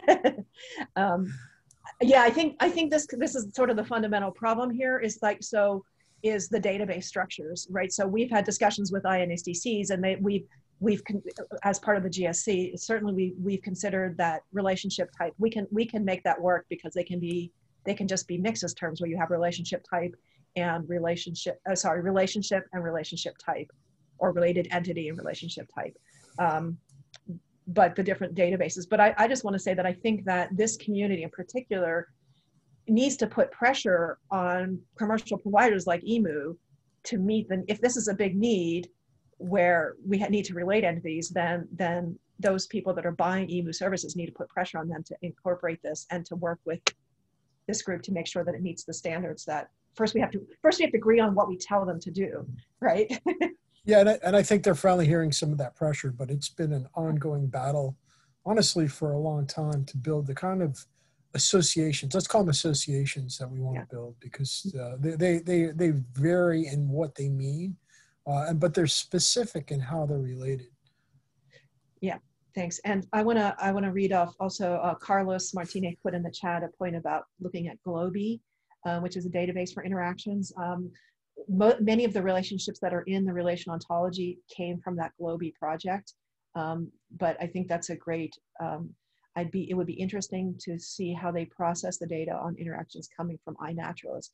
um, Yeah, I think I think this this is sort of the fundamental problem here is like so is the database structures, right? So we've had discussions with I N S D Cs, and they we've we've as part of the G S C certainly we we've considered that relationship type. We can we can make that work because they can be they can just be MIxS terms where you have relationship type and relationship uh, sorry relationship and relationship type, or related entity and relationship type. Um, but the different databases. But I, I just want to say that I think that this community in particular needs to put pressure on commercial providers like E M U to meet them. If this is a big need where we need to relate entities, then, then those people that are buying E M U services need to put pressure on them to incorporate this and to work with this group to make sure that it meets the standards that first we have to, first we have to agree on what we tell them to do, right? Yeah, and I, and I think they're finally hearing some of that pressure, but it's been an ongoing battle, honestly, for a long time to build the kind of associations, let's call them associations that we want yeah. to build, because uh, they, they, they, they vary in what they mean, uh, and but they're specific in how they're related. Yeah, thanks. And I want to I want to read off also uh, Carlos Martinez put in the chat a point about looking at Globi, uh, which is a database for interactions. Um, Many of the relationships that are in the relation ontology came from that Globi project, um, but I think that's a great. Um, I'd be. It would be interesting to see how they process the data on interactions coming from iNaturalist.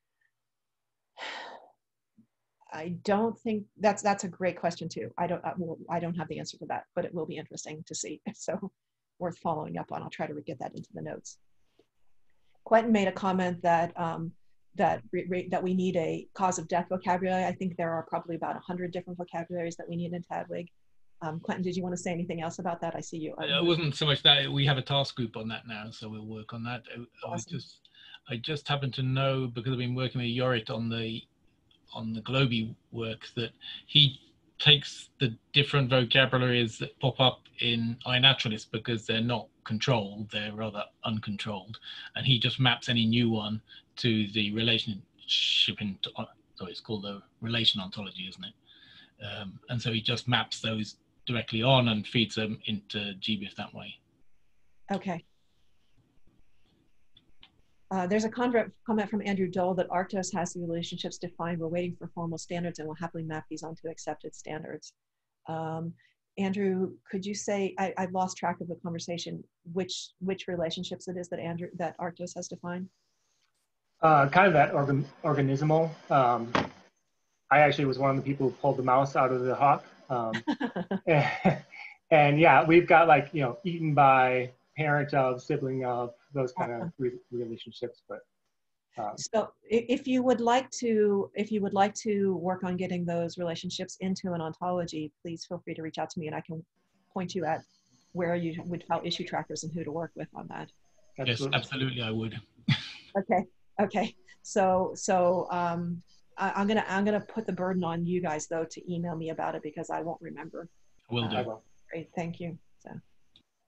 I don't think that's that's a great question too. I don't. I, well, I don't have the answer to that, but it will be interesting to see. So, worth following up on. I'll try to get that into the notes. Quentin made a comment that. Um, that that we need a cause of death vocabulary. I think there are probably about a hundred different vocabularies that we need in T A D W G. Um, Quentin, did you want to say anything else about that? I see you. It wasn't so much that. We have a task group on that now, so we'll work on that. I, awesome. I just, I just happen to know, because I've been working with Yorit on the, on the Globi work, that he takes the different vocabularies that pop up in iNaturalist because they're not controlled, they're rather uncontrolled, and he just maps any new one to the relationship, into, so it's called the relation ontology, isn't it? Um, and so he just maps those directly on and feeds them into G B I F that way. Okay. Uh, there's a comment from Andrew Dole that Arctos has the relationships defined. We're waiting for formal standards and we'll happily map these onto accepted standards. Um, Andrew, could you say, I, I've lost track of the conversation, which which relationships it is that Andrew that Arctos has defined? Uh, kind of that organ, organismal. Um, I actually was one of the people who pulled the mouse out of the hawk. Um, and, and yeah, we've got like, you know, eaten by, parent of, sibling of, those kind of re relationships. But um, so if you would like to, if you would like to work on getting those relationships into an ontology, please feel free to reach out to me and I can point you at where you would file issue trackers and who to work with on that. Absolutely. Yes, absolutely, I would. Okay. Okay. So, so um, I, I'm gonna I'm gonna put the burden on you guys though to email me about it because I won't remember. Will do. Uh, great. Thank you. So.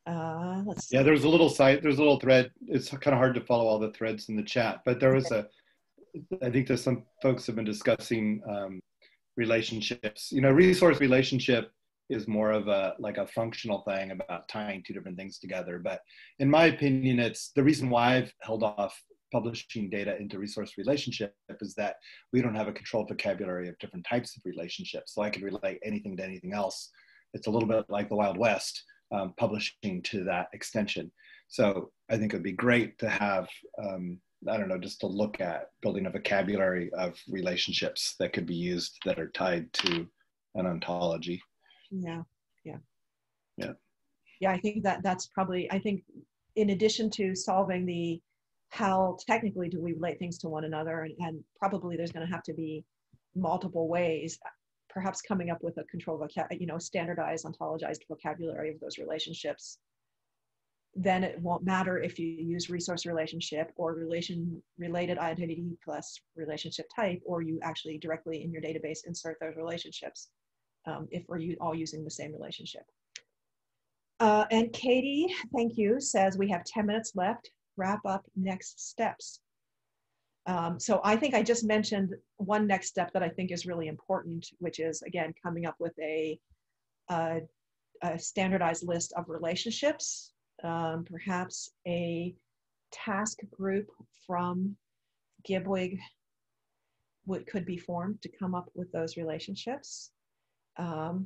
Uh, let's see. Yeah, there's a little site, there's a little thread. It's kind of hard to follow all the threads in the chat, but there was a, I think there's some folks have been discussing um, relationships. You know, resource relationship is more of a, like a functional thing about tying two different things together. But in my opinion, it's the reason why I've held off publishing data into resource relationship is that we don't have a controlled vocabulary of different types of relationships. So I could relate anything to anything else. It's a little bit like the Wild West. Um, publishing to that extension. So I think it would be great to have, um, I don't know, just to look at building a vocabulary of relationships that could be used that are tied to an ontology. Yeah, yeah. Yeah. Yeah, I think that that's probably, I think in addition to solving the how technically do we relate things to one another, and, and probably there's going to have to be multiple ways, perhaps coming up with a control vocab, you know, standardized, ontologized vocabulary of those relationships. Then it won't matter if you use resource relationship or relation related identity plus relationship type, or you actually directly in your database insert those relationships um, if we're all using the same relationship. Uh, and Katie, thank you, says we have ten minutes left. Wrap up next steps. Um, so I think I just mentioned one next step that I think is really important, which is, again, coming up with a, a, a standardized list of relationships, um, perhaps a task group from G B W G would, could be formed to come up with those relationships. Um,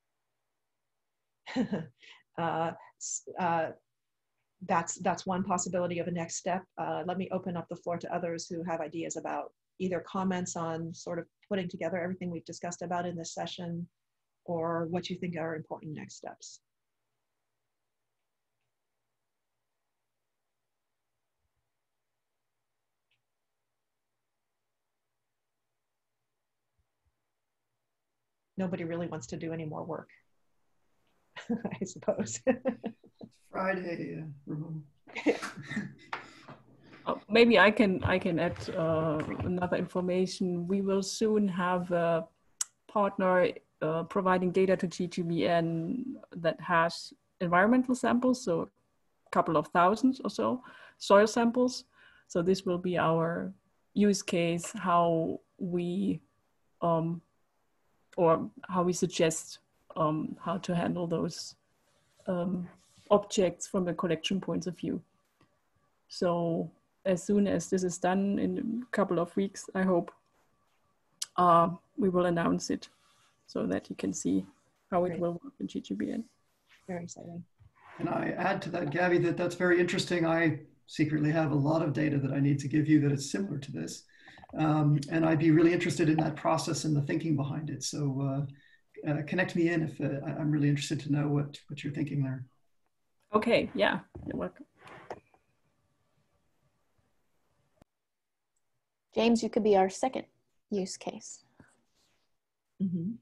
uh, uh, That's, that's one possibility of a next step. Uh, let me open up the floor to others who have ideas about either comments on sort of putting together everything we've discussed about in this session, or what you think are important next steps. Nobody really wants to do any more work, I suppose. Friday, Ramon. Uh, maybe I can I can add uh, another information. We will soon have a partner uh, providing data to G G B N that has environmental samples, so a couple of thousands or so, soil samples. So this will be our use case, how we um, or how we suggest um, how to handle those um, objects from a collection point of view. So as soon as this is done in a couple of weeks, I hope, uh, we will announce it so that you can see how it Great. Will work in G G B N. Very exciting. And I add to that, Gabby, that that's very interesting. I secretly have a lot of data that I need to give you that is similar to this. Um, and I'd be really interested in that process and the thinking behind it. So uh, uh, connect me in if uh, I'm really interested to know what, what you're thinking there. Okay, yeah, you're welcome. James, you could be our second use case. Mm-hmm.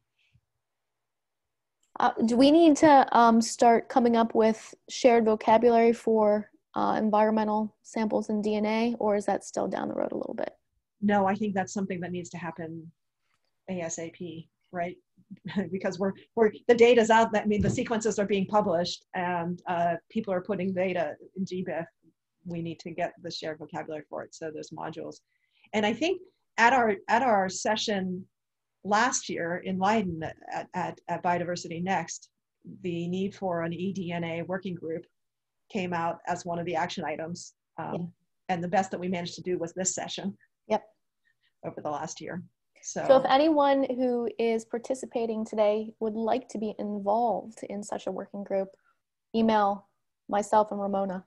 Uh, do we need to um, start coming up with shared vocabulary for uh, environmental samples and D N A, or is that still down the road a little bit? No, I think that's something that needs to happen ASAP, right? Because we're, we're, the data's out, that I mean, the sequences are being published and uh, people are putting data in G B I F. We need to get the shared vocabulary for it. So there's modules. And I think at our, at our session last year in Leiden at, at, at Biodiversity Next, the need for an E D N A working group came out as one of the action items. Um, yeah. And the best that we managed to do was this session. Yep. Over the last year. So, so if anyone who is participating today would like to be involved in such a working group, email myself and Ramona.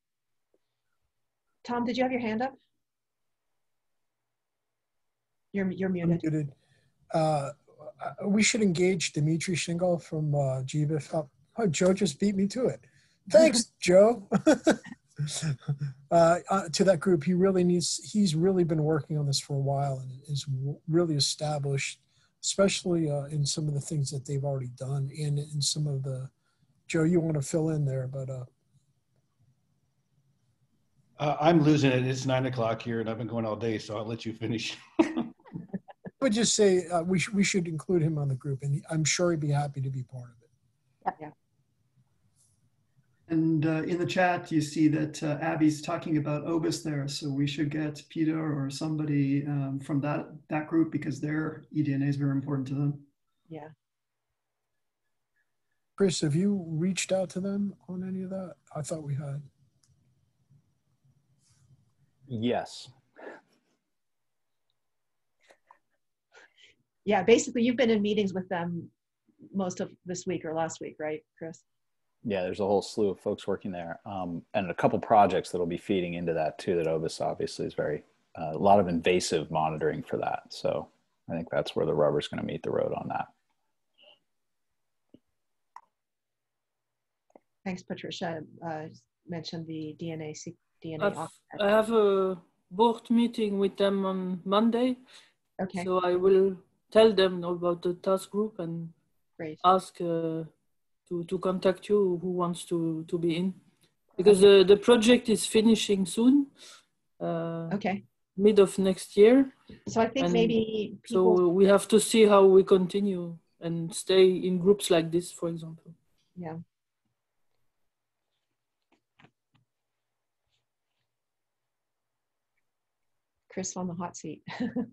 Tom, did you have your hand up? You're, you're muted. I'm muted. Uh, we should engage Dimitri Shingle from uh, G B I F. Oh, Joe just beat me to it. Thanks, Joe. uh, uh, to that group, he really needs, he's really been working on this for a while and is really established, especially uh, in some of the things that they've already done and in some of the, Joe, you want to fill in there, but. Uh, uh, I'm losing it. It's nine o'clock here and I've been going all day, so I'll let you finish. I would just say uh, we, sh we should include him on the group, and I'm sure he'd be happy to be part of it. Yep. Yeah. And uh, in the chat, you see that uh, Abby's talking about OBIS there. So we should get Peter or somebody um, from that, that group because their eDNA is very important to them. Yeah. Chris, have you reached out to them on any of that? I thought we had. Yes. Yeah, basically you've been in meetings with them most of this week or last week, right, Chris? Yeah, there's a whole slew of folks working there, um, and a couple projects that'll be feeding into that too. That OBIS obviously is very, uh, a lot of invasive monitoring for that. So I think that's where the rubber's going to meet the road on that. Thanks, Patricia. Uh, mentioned the D N A, D N A. I've, I have a board meeting with them on Monday. Okay. So I will tell them about the task group and Great. ask uh, to, to contact you who wants to, to be in. Because uh, the project is finishing soon. Uh, okay. Mid of next year. So I think and maybe people... So we have to see how we continue and stay in groups like this, for example. Yeah. Chris on the hot seat.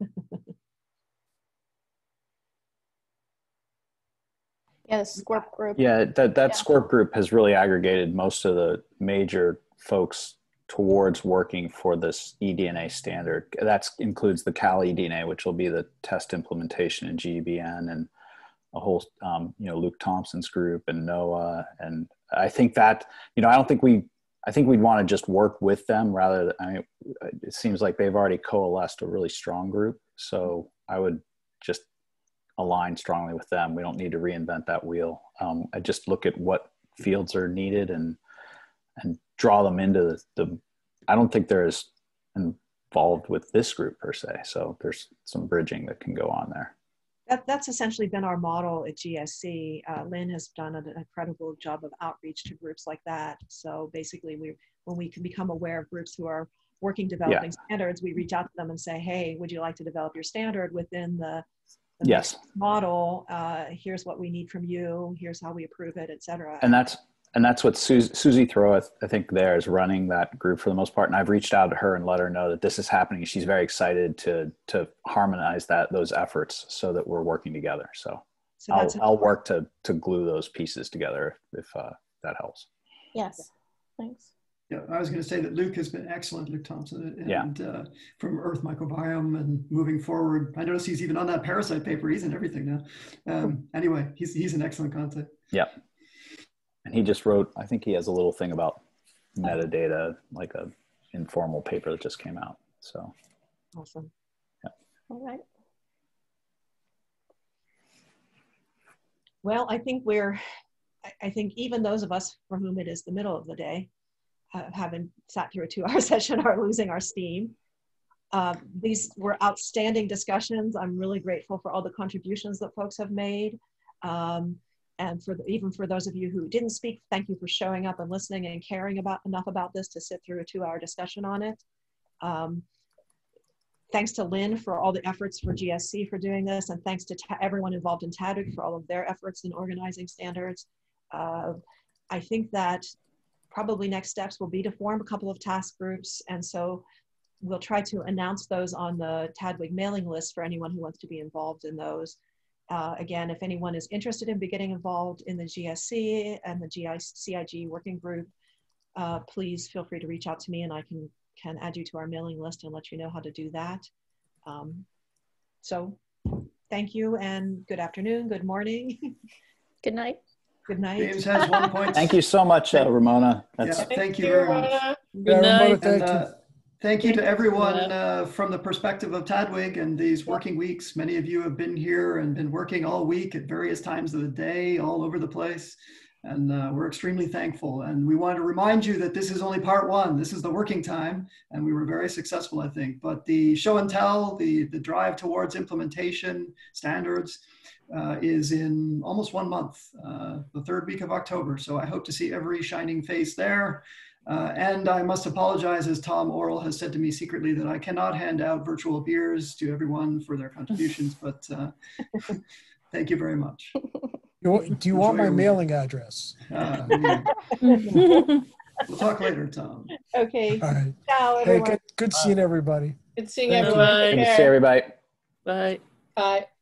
Yeah, the SCORP group. Yeah, that, that yeah. SCORP group has really aggregated most of the major folks towards working for this eDNA standard. That includes the Cal eDNA, which will be the test implementation in G B N, and a whole, um, you know, Luke Thompson's group and NOAA. And I think that, you know, I don't think we, I think we'd want to just work with them rather than, I mean, it seems like they've already coalesced a really strong group. So I would just align strongly with them. We don't need to reinvent that wheel. Um, I just look at what fields are needed and and draw them into the, the, I don't think they're as involved with this group per se. So there's some bridging that can go on there. That, that's essentially been our model at G S C. Uh, Lynn has done an incredible job of outreach to groups like that. So basically we, when we can become aware of groups who are working, developing yeah. standards, we reach out to them and say, hey, would you like to develop your standard within the The yes. model? Uh, here's what we need from you. Here's how we approve it, et cetera. And that's and that's what Susie, Susie Throw, I think, there is running that group for the most part. And I've reached out to her and let her know that this is happening. She's very excited to to harmonize that those efforts so that we're working together. So, so I'll I'll work to to glue those pieces together if uh, that helps. Yes, thanks. Yeah, I was going to say that Luke has been excellent, Luke Thompson, and yeah. uh, from Earth Microbiome and moving forward. I notice he's even on that parasite paper. He's in everything now. Um, anyway, he's he's an excellent contact. Yeah, and he just wrote, I think he has a little thing about metadata, like a informal paper that just came out. So awesome. Yeah. All right. Well, I think we're. I think even those of us for whom it is the middle of the day, Uh, having sat through a two-hour session, are losing our steam. Uh, these were outstanding discussions. I'm really grateful for all the contributions that folks have made. Um, and for the, even for those of you who didn't speak, thank you for showing up and listening and caring about enough about this to sit through a two-hour discussion on it. Um, thanks to Lynn for all the efforts for G S C for doing this, and thanks to everyone involved in T A D W G for all of their efforts in organizing standards. Uh, I think that probably next steps will be to form a couple of task groups. And so we'll try to announce those on the T A D W G mailing list for anyone who wants to be involved in those. Uh, again, if anyone is interested in getting involved in the G S C and the G C I G working group, uh, please feel free to reach out to me and I can, can add you to our mailing list and let you know how to do that. Um, so thank you and good afternoon, good morning. Good night. Good night. James has one point. Thank you so much, uh, Ramona. That's yeah, thank you very much. Good night. And, uh, thank you to everyone uh, from the perspective of T A D W G and these working weeks. Many of you have been here and been working all week at various times of the day, all over the place. And uh, we're extremely thankful. And we want to remind you that this is only part one. This is the working time. And we were very successful, I think. But the show and tell, the, the drive towards implementation standards, Uh, is in almost one month, uh, the third week of October. So I hope to see every shining face there. Uh, and I must apologize, as Tom Orrell has said to me secretly, that I cannot hand out virtual beers to everyone for their contributions, but uh, thank you very much. You want, do you want my mailing address? Uh, we'll talk later, Tom. Okay. All right. Ciao, Hey, everyone. good, good seeing everybody. Good seeing Bye. everyone. Good to see everybody. Bye. Bye.